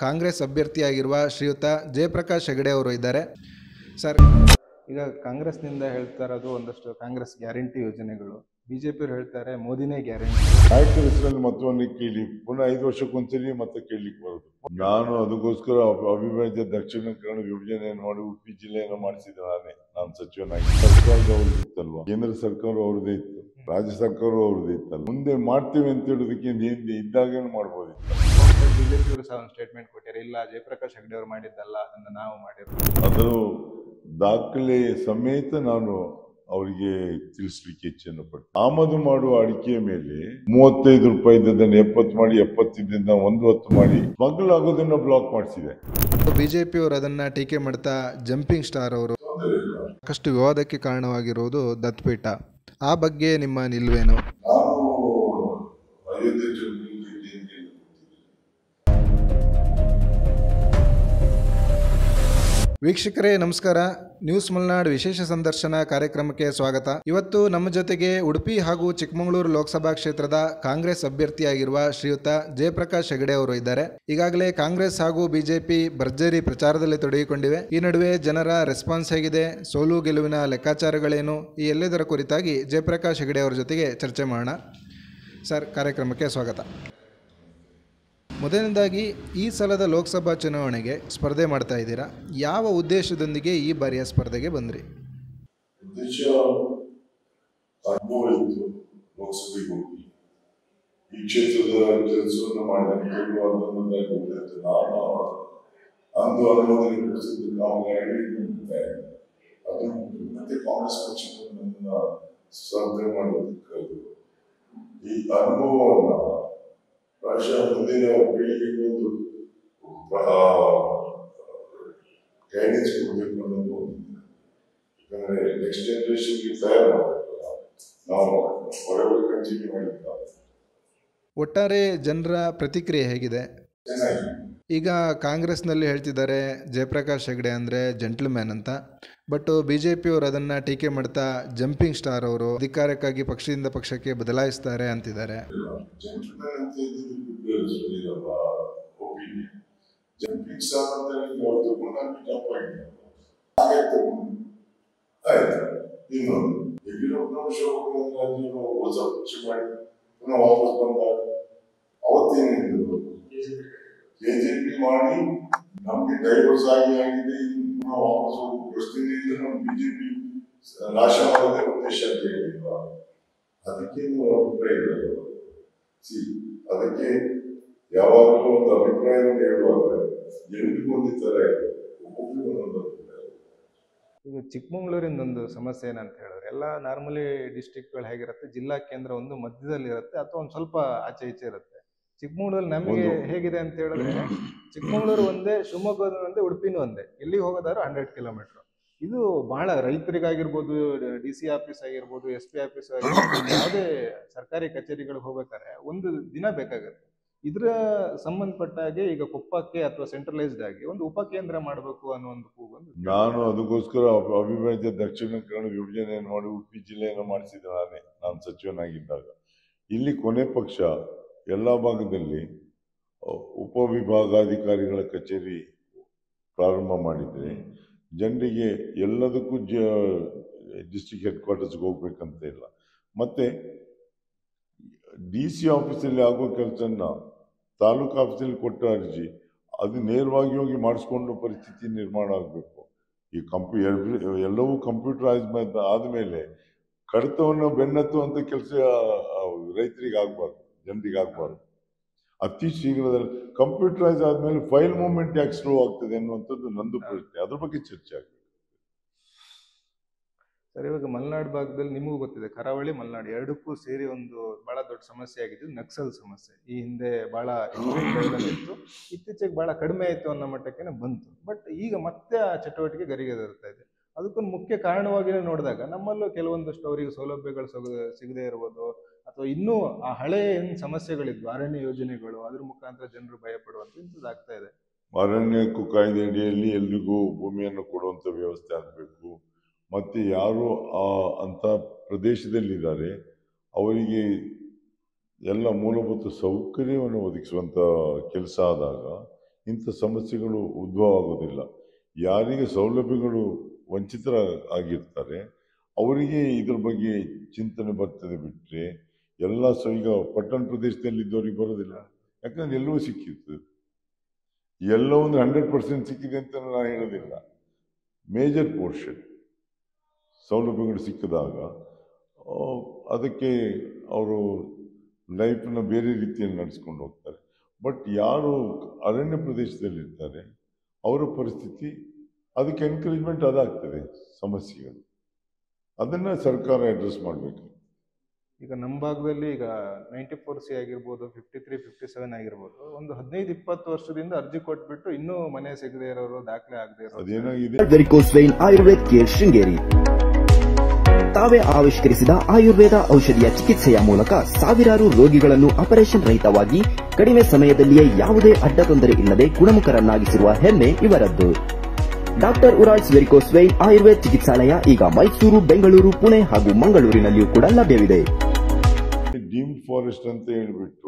ಕಾಂಗ್ರೆಸ್ ಅಭ್ಯರ್ಥಿಯಾಗಿರುವ ಶ್ರೀಯುತ ಜಯಪ್ರಕಾಶ್ ಹೆಗಡೆ ಅವರು ಇದ್ದಾರೆ. ಸರ್, ಈಗ ಕಾಂಗ್ರೆಸ್ನಿಂದ ಹೇಳ್ತಾ ಇರೋದು ಒಂದಷ್ಟು ಕಾಂಗ್ರೆಸ್ ಗ್ಯಾರಂಟಿ ಯೋಜನೆಗಳು, ಬಿಜೆಪಿ ಹೇಳ್ತಾರೆ ಮೋದಿನೇ ಗ್ಯಾರಂಟಿ. ನಾಯಕರ ಹೆಸರಲ್ಲಿ ಮತ್ತೊಂದು ಕೇಳಿ ಪುನಃ 5 ವರ್ಷಕ್ಕೊಂದ್ಸಲಿ ಮತ್ತೆ ಕೇಳಲಿಕ್ಕೆ ಬರೋದು. ನಾನು ಅದಕ್ಕೋಸ್ಕರ ಅವಿಭಾಜ್ಯ ದಕ್ಷಿಣ ಕನ್ನಡ ವಿಭಜನೆಯನ್ನು ಮಾಡಿ ಉಡುಪಿ ಜಿಲ್ಲೆಯನ್ನು ಮಾಡಿಸಿದ ನಾನು ಸಚಿವನಾಗಿ. ಸರ್ಕಾರದವ್ರದ್ದು ಇತ್ತಲ್ವಾ, ಕೇಂದ್ರ ಸರ್ಕಾರ ಅವ್ರದ್ದೇ ಇತ್ತು, ರಾಜ್ಯ ಸರ್ಕಾರ ಅವ್ರದ್ದೇ ಇತ್ತಲ್ಲ. ಮುಂದೆ ಮಾಡ್ತೇವೆ ಅಂತ ಹೇಳೋದಕ್ಕೆ ಇದ್ದಾಗೇನು ಮಾಡ್ಬೋದಿತ್ತು. ಬಿಜೆಪಿ ಅವರು ಸಹ ಒಂದು ಸ್ಟೇಟ್ಮೆಂಟ್ ಕೊಟ್ಟಿದ್ದಾರೆ, ಇಲ್ಲ ಜಯಪ್ರಕಾಶ್ ಹೆಗಡೆ ಅವರು ಮಾಡಿದ್ದಲ್ಲ, ಅದನ್ನು ನಾವು ಮಾಡಿರೋದು. ಅದರ ದಾಖಲೆ ಸಮೇತ ನಾನು ಅವರಿಗೆ ತಿಳಿಸ್ಲಿಕ್ಕೆ ಇಚ್ಛೆಯನ್ನು ಪಡ್ತೀನಿ. ಆಮದು ಮಾಡುವ ಅಡಿಕೆಯ ಮೇಲೆ 35 ರೂಪಾಯಿ ಇದ್ದದನ್ನು 70 ಮಾಡಿ, 70 110 ಮಾಡಿ ಸ್ಮಗ್ಲ್ ಆಗೋದನ್ನ ಬ್ಲಾಕ್ ಮಾಡಿಸಿದೆ. ಬಿಜೆಪಿ ಅವರು ಅದನ್ನ ಟೀಕೆ ಮಾಡ್ತಾ ಜಂಪಿಂಗ್ ಸ್ಟಾರ್ ಅವರು ಸಾಕಷ್ಟು ವಿವಾದಕ್ಕೆ ಕಾರಣವಾಗಿರುವುದು ದತ್ತಪೀಠ, ಆ ಬಗ್ಗೆ ನಿಮ್ಮ ನಿಲುವೇನು? ವೀಕ್ಷಕರೇ ನಮಸ್ಕಾರ, ನ್ಯೂಸ್ ಮಲ್ನಾಡ್ ವಿಶೇಷ ಸಂದರ್ಶನ ಕಾರ್ಯಕ್ರಮಕ್ಕೆ ಸ್ವಾಗತ. ಇವತ್ತು ನಮ್ಮ ಜೊತೆಗೆ ಉಡುಪಿ ಹಾಗೂ ಚಿಕ್ಕಮಗಳೂರು ಲೋಕಸಭಾ ಕ್ಷೇತ್ರದ ಕಾಂಗ್ರೆಸ್ ಅಭ್ಯರ್ಥಿಯಾಗಿರುವ ಶ್ರೀಯುತ ಜಯಪ್ರಕಾಶ್ ಹೆಗಡೆ ಅವರು ಇದ್ದಾರೆ. ಈಗಾಗಲೇ ಕಾಂಗ್ರೆಸ್ ಹಾಗೂ ಬಿಜೆಪಿ ಭರ್ಜರಿ ಪ್ರಚಾರದಲ್ಲಿ ತೊಡಗಿಕೊಂಡಿವೆ. ಈ ನಡುವೆ ಜನರ ರೆಸ್ಪಾನ್ಸ್ ಹೇಗಿದೆ, ಸೋಲು ಗೆಲುವಿನ ಲೆಕ್ಕಾಚಾರಗಳೇನು, ಈ ಎಲ್ಲದರ ಕುರಿತಾಗಿ ಜಯಪ್ರಕಾಶ್ ಹೆಗಡೆ ಅವರ ಜೊತೆಗೆ ಚರ್ಚೆ ಮಾಡೋಣ. ಸರ್, ಕಾರ್ಯಕ್ರಮಕ್ಕೆ ಸ್ವಾಗತ. ಮೊದಲನೇದಾಗಿ, ಈ ಸಲದ ಲೋಕಸಭಾ ಚುನಾವಣೆಗೆ ಸ್ಪರ್ಧೆ ಮಾಡ್ತಾ ಇದ್ದೀರಾ, ಯಾವ ಉದ್ದೇಶದೊಂದಿಗೆ ಈ ಬಾರಿಯ ಸ್ಪರ್ಧೆಗೆ ಬಂದ್ರಿ? ಉದ್ದೇಶ ಅನುಭವ ಇತ್ತು. ಲೋಕಸಭೆಗೆ ಹೋಗಿ ಈ ಕ್ಷೇತ್ರದ ಕೆಲಸವನ್ನು ಮಾಡಿದಂತೆ ನಾನು ಅಂದು ಅನುಮೋದನೆ ಕೊಡಿಸಿದ್ದು ಕಾಮಗಾರಿ ಅದು ಮತ್ತೆ ಕಾಂಗ್ರೆಸ್ ಪಕ್ಷವನ್ನು ಸ್ಪರ್ಧೆ ಮಾಡೋದಕ್ಕೆ ಈ ಅನುಭವವನ್ನ ಪ್ರಾಯಶಃ ಮುಂದಿನ ಪೀಳಿಗೆಗೆ ಒಂದು ಗೈಡೆನ್ಸ್ ಕೊಡಬೇಕು ಅನ್ನೋದು. ಯಾಕಂದ್ರೆ ನೆಕ್ಸ್ಟ್ ಜನರೇಷನ್ಗೆ ತಯಾರು ಮಾಡಬೇಕಲ್ಲ, ನಾವು ಹೊರಗಡೆ ಕಂಟಿನ್ಯೂ ಮಾಡಿದ್ದ. ಒಟ್ಟಾರೆ ಜನರ ಪ್ರತಿಕ್ರಿಯೆ ಹೇಗಿದೆ? ಈಗ ಕಾಂಗ್ರೆಸ್ನಲ್ಲಿ ಹೇಳ್ತಿದ್ದಾರೆ ಜಯಪ್ರಕಾಶ್ ಹೆಗಡೆ ಅಂದರೆ ಜೆಂಟ್ಲ್ಮ್ಯಾನ್ ಅಂತ, ಬಟ್ ಬಿಜೆಪಿ ಅವರು ಅದನ್ನು ಟೀಕೆ ಮಾಡ್ತಾ ಜಂಪಿಂಗ್ ಸ್ಟಾರ್ ಅವರು ಅಧಿಕಾರಕ್ಕಾಗಿ ಪಕ್ಷದಿಂದ ಪಕ್ಷಕ್ಕೆ ಬದಲಾಯಿಸ್ತಾರೆ ಅಂತಿದ್ದಾರೆ. ಹೊಸ ಪಕ್ಷ ಮಾಡಿ ಪುನಃ ವಾಪಸ್ ಬಂದಾಗ ಅವತ್ತೇನಿದ್ರು ಕೆಜೆಪಿ ಮಾಡಿ ನಮ್ಗೆ ಡೈವರ್ಸ್ ಆಗಿದೆ, ಪುನಃ ವಾಪಸ್ ಹೋಗುವ ಪ್ರಶ್ನೆಯಿಂದ ನಮ್ಮ ಬಿಜೆಪಿ ನಾಶ ಮಾಡೋದೇ ಉದ್ದೇಶ ಅಂತ ಹೇಳಿಲ್ವಾ? ಅದಕ್ಕೇನು ಅಭಿಪ್ರಾಯ ಇಲ್ಲ. ಅದಕ್ಕೆ ಯಾವಾಗಲೂ ಒಂದು ಅಭಿಪ್ರಾಯವನ್ನು ಹೇಳುವಾಗ ಎಲ್ರಿಗೂ ಒಂದೇ ತರ ಒಬ್ಬೊಬ್ಬರಿಗೂ ಒಂದೊಂದು ಅಭಿಪ್ರಾಯ. ಈಗ ಚಿಕ್ಕಮಗಳೂರಿನ ಒಂದು ಸಮಸ್ಯೆ ಏನಂತ ಹೇಳಿದ್ರೆ, ಎಲ್ಲ ನಾರ್ಮಲಿ ಡಿಸ್ಟ್ರಿಕ್ಟ್ಗಳು ಹೇಗಿರುತ್ತೆ, ಜಿಲ್ಲಾ ಕೇಂದ್ರ ಒಂದು ಮಧ್ಯದಲ್ಲಿ ಇರುತ್ತೆ ಅಥವಾ ಒಂದು ಸ್ವಲ್ಪ ಆಚೆ ಈಚೆ ಇರುತ್ತೆ. ಚಿಕ್ಕಮಗಳೂರಲ್ಲಿ ನಮಗೆ ಹೇಗಿದೆ ಅಂತ ಹೇಳಿದ್ರೆ, ಚಿಕ್ಕಮಗಳೂರು ಒಂದೇ, ಶಿವಮೊಗ್ಗ ಒಂದೇ, ಉಡುಪಿನೂ ಒಂದೇ, ಎಲ್ಲಿ ಹೋಗೋದಾದ್ರು 100 ಕಿಲೋಮೀಟರ್. ಇದು ಬಹಳ ರೈತರಿಗಾಗಿರ್ಬೋದು, DC ಆಫೀಸ್ ಆಗಿರ್ಬೋದು, SP ಆಫೀಸ್ ಆಗಿರ್ಬೋದು, ಯಾವುದೇ ಸರ್ಕಾರಿ ಕಚೇರಿಗಳಿಗೆ ಹೋಗ್ಬೇಕಾದ್ರೆ ಒಂದು ದಿನ ಬೇಕಾಗುತ್ತೆ. ಇದ್ರ ಸಂಬಂಧಪಟ್ಟಾಗೆ ಈಗ ಕೊಪ್ಪಕ್ಕೆ ಅಥವಾ ಸೆಂಟ್ರಲೈಸ್ಡ್ ಆಗಿ ಒಂದು ಉಪಕೇಂದ್ರ ಮಾಡಬೇಕು ಅನ್ನೋ ಒಂದು ಕೂಗು. ನಾನು ಅದಕ್ಕೋಸ್ಕರ ಅವಿಭಾಜ್ಯ ದಕ್ಷಿಣ ಕನ್ನಡ ವಿಭಜನೆಯನ್ನು ಮಾಡಿ ಉಡುಪಿ ಜಿಲ್ಲೆಯನ್ನು ಮಾಡಿಸಿದ ನಾನು ಸಚಿವನಾಗಿದ್ದಾಗ. ಇಲ್ಲಿ ಕೊನೆ ಪಕ್ಷ ಎಲ್ಲ ಭಾಗದಲ್ಲಿ ಉಪವಿಭಾಗಾಧಿಕಾರಿಗಳ ಕಚೇರಿ ಪ್ರಾರಂಭ ಮಾಡಿದರೆ ಜನರಿಗೆ ಎಲ್ಲದಕ್ಕೂ ಡಿಸ್ಟ್ರಿಕ್ಟ್ ಹೆಡ್ ಕ್ವಾರ್ಟರ್ಸ್ಗೆ ಹೋಗ್ಬೇಕಂತ ಇಲ್ಲ. ಮತ್ತೆ DC ಆಫೀಸಲ್ಲಿ ಆಗೋ ಕೆಲಸನ ತಾಲೂಕು ಆಫೀಸಲ್ಲಿ ಕೊಟ್ಟ ಅರ್ಜಿ ಅದು ನೇರವಾಗಿ ಹೋಗಿ ಮಾಡಿಸ್ಕೊಂಡು ಪರಿಸ್ಥಿತಿ ನಿರ್ಮಾಣ ಆಗಬೇಕು. ಈ ಎಲ್ಲವೂ ಕಂಪ್ಯೂಟರೈಸ್ ಆದಮೇಲೆ ಕಡತವನ್ನು ಬೆನ್ನತ್ತುವಂಥ ಕೆಲಸ ರೈತರಿಗೆ ಆಗಬಾರ್ದು, ಜನರಿಗೆ ಆಗಬಾರ್ದು. ಅತಿ ಶೀಘ್ರದಲ್ಲಿ ಕಂಪ್ಯೂಟರೈಸ್ ಆದಮೇಲೆ ಫೈಲ್ ಮೂವ್ಮೆಂಟ್ ಯಾಕೆ ಸ್ಲೋ ಆಗ್ತದೆ ಅನ್ನುವಂಥದ್ದು ನಂದು ಪ್ರಶ್ನೆ. ಅದ್ರ ಬಗ್ಗೆ ಚರ್ಚೆ ಆಗಬೇಕು. ಸರ್, ಇವಾಗ ಮಲೆನಾಡು ಭಾಗದಲ್ಲಿ ನಿಮಗೂ ಗೊತ್ತಿದೆ, ಕರಾವಳಿ ಮಲೆನಾಡು ಎರಡಕ್ಕೂ ಸೇರಿ ಒಂದು ಬಹಳ ದೊಡ್ಡ ಸಮಸ್ಯೆ ಆಗಿದ್ದು ನಕ್ಸಲ್ ಸಮಸ್ಯೆ. ಈ ಹಿಂದೆ ಬಹಳ ಇತ್ತು, ಇತ್ತೀಚೆಗೆ ಬಹಳ ಕಡಿಮೆ ಆಯಿತು ಅನ್ನೋ ಮಟ್ಟಕ್ಕೆ ಬಂತು. ಬಟ್ ಈಗ ಮತ್ತೆ ಆ ಚಟುವಟಿಕೆ ಗರಿಗೆದರ್ತಾ ಇದೆ. ಅದಕ್ಕೊಂದು ಮುಖ್ಯ ಕಾರಣವಾಗಿಯೇ ನೋಡಿದಾಗ ನಮ್ಮಲ್ಲೂ ಕೆಲವೊಂದಷ್ಟು ಅವರಿಗೆ ಸೌಲಭ್ಯಗಳು ಸಿಗದೇ ಇರ್ಬೋದು, ಅಥವಾ ಇನ್ನೂ ಆ ಹಳೆ ಏನು ಸಮಸ್ಯೆಗಳಿದ್ವು, ಅರಣ್ಯ ಯೋಜನೆಗಳು, ಅದ್ರ ಮುಖಾಂತರ ಜನರು ಭಯ ಪಡುವಂಥದ್ದು ಆಗ್ತಾ ಇದೆ. ಅರಣ್ಯ ಕಾಯ್ದೆ ಅಡಿಯಲ್ಲಿ ಎಲ್ರಿಗೂ ಭೂಮಿಯನ್ನು ಕೊಡುವಂಥ ವ್ಯವಸ್ಥೆ ಆಗಬೇಕು. ಮತ್ತು ಯಾರು ಅಂಥ ಪ್ರದೇಶದಲ್ಲಿದ್ದಾರೆ ಅವರಿಗೆ ಎಲ್ಲ ಮೂಲಭೂತ ಸೌಕರ್ಯವನ್ನು ಒದಗಿಸುವಂಥ ಕೆಲಸ ಆದಾಗ ಇಂಥ ಸಮಸ್ಯೆಗಳು ಉದ್ಭವ ಆಗೋದಿಲ್ಲ. ಯಾರಿಗೆ ಸೌಲಭ್ಯಗಳು ವಂಚಿತರ ಆಗಿರ್ತಾರೆ ಅವರಿಗೆ ಇದ್ರ ಬಗ್ಗೆ ಚಿಂತನೆ ಬರ್ತದೆ ಬಿಟ್ಟರೆ ಎಲ್ಲ ಈಗ ಪಟ್ಟಣ ಪ್ರದೇಶದಲ್ಲಿ ಇದ್ದವ್ರಿಗೆ ಬರೋದಿಲ್ಲ. ಯಾಕಂದ್ರೆ ಎಲ್ಲವೂ ಸಿಕ್ಕಿತ್ತು, ಎಲ್ಲವೊಂದು 100% ಸಿಕ್ಕಿದೆ ಅಂತ ನಾನು ಹೇಳೋದಿಲ್ಲ. ಮೇಜರ್ ಪೋರ್ಷನ್ ಸೌಲಭ್ಯಗಳು ಸಿಕ್ಕಿದಾಗ ಅದಕ್ಕೆ ಅವರು ಲೈಫ್ನ ಬೇರೆ ರೀತಿಯಲ್ಲಿ ನಡೆಸ್ಕೊಂಡು ಹೋಗ್ತಾರೆ. ಬಟ್ ಯಾರು ಅರಣ್ಯ ಪ್ರದೇಶದಲ್ಲಿರ್ತಾರೆ ಅವರ ಪರಿಸ್ಥಿತಿ ಅದಕ್ಕೆ ಎನ್ಕರೇಜ್ಮೆಂಟ್ ಅದಾಗ್ತದೆ. ಸಮಸ್ಯೆಗಳು ಅದನ್ನು ಸರ್ಕಾರ ಅಡ್ರೆಸ್ ಮಾಡಬೇಕು. ಈಗ ನಮ್ಮ ಭಾಗದಲ್ಲಿ ಈಗ 94C ಆಗಿರ್ಬೋದು, 53, 57 ಆಗಿರ್ಬೋದು, ಒಂದು 15-20 ವರ್ಷದಿಂದ ಅರ್ಜಿ ಕೊಟ್ಬಿಟ್ಟು ಇನ್ನೂ ಮನೆ ಸಿಗದೆ ಇರೋರು, ದಾಖಲೆ ಆಗದೆ ಇರೋರು. ಅದೇನಾಗಿದೆ, varicose vein Ayurveda care Sringeri ತಾವೇ ಆವಿಷ್ಕರಿಸಿದ ಆಯುರ್ವೇದ ಔಷಧಿಯ ಚಿಕಿತ್ಸೆಯ ಮೂಲಕ ಸಾವಿರಾರು ರೋಗಿಗಳನ್ನು ಆಪರೇಷನ್ ರಹಿತವಾಗಿ ಕಡಿಮೆ ಸಮಯದಲ್ಲಿಯೇ ಯಾವುದೇ ಅಡ್ಡ ತೊಂದರೆ ಇಲ್ಲದೆ ಗುಣಮುಖರನ್ನಾಗಿಸಿರುವ ಹೆಮ್ಮೆ ಇವರದ್ದು. Doctor Urals varicose vein Ayurveda ಚಿಕಿತ್ಸಾಲಯ ಈಗ ಮೈಸೂರು, ಬೆಂಗಳೂರು, ಪುಣೆ ಹಾಗೂ ಮಂಗಳೂರಿನಲ್ಲಿಯೂ ಕೂಡ ಲಭ್ಯವಿದೆ. ಡೀಮ್ಡ್ ಫಾರೆಸ್ಟ್ ಅಂತ ಹೇಳಿಬಿಟ್ಟು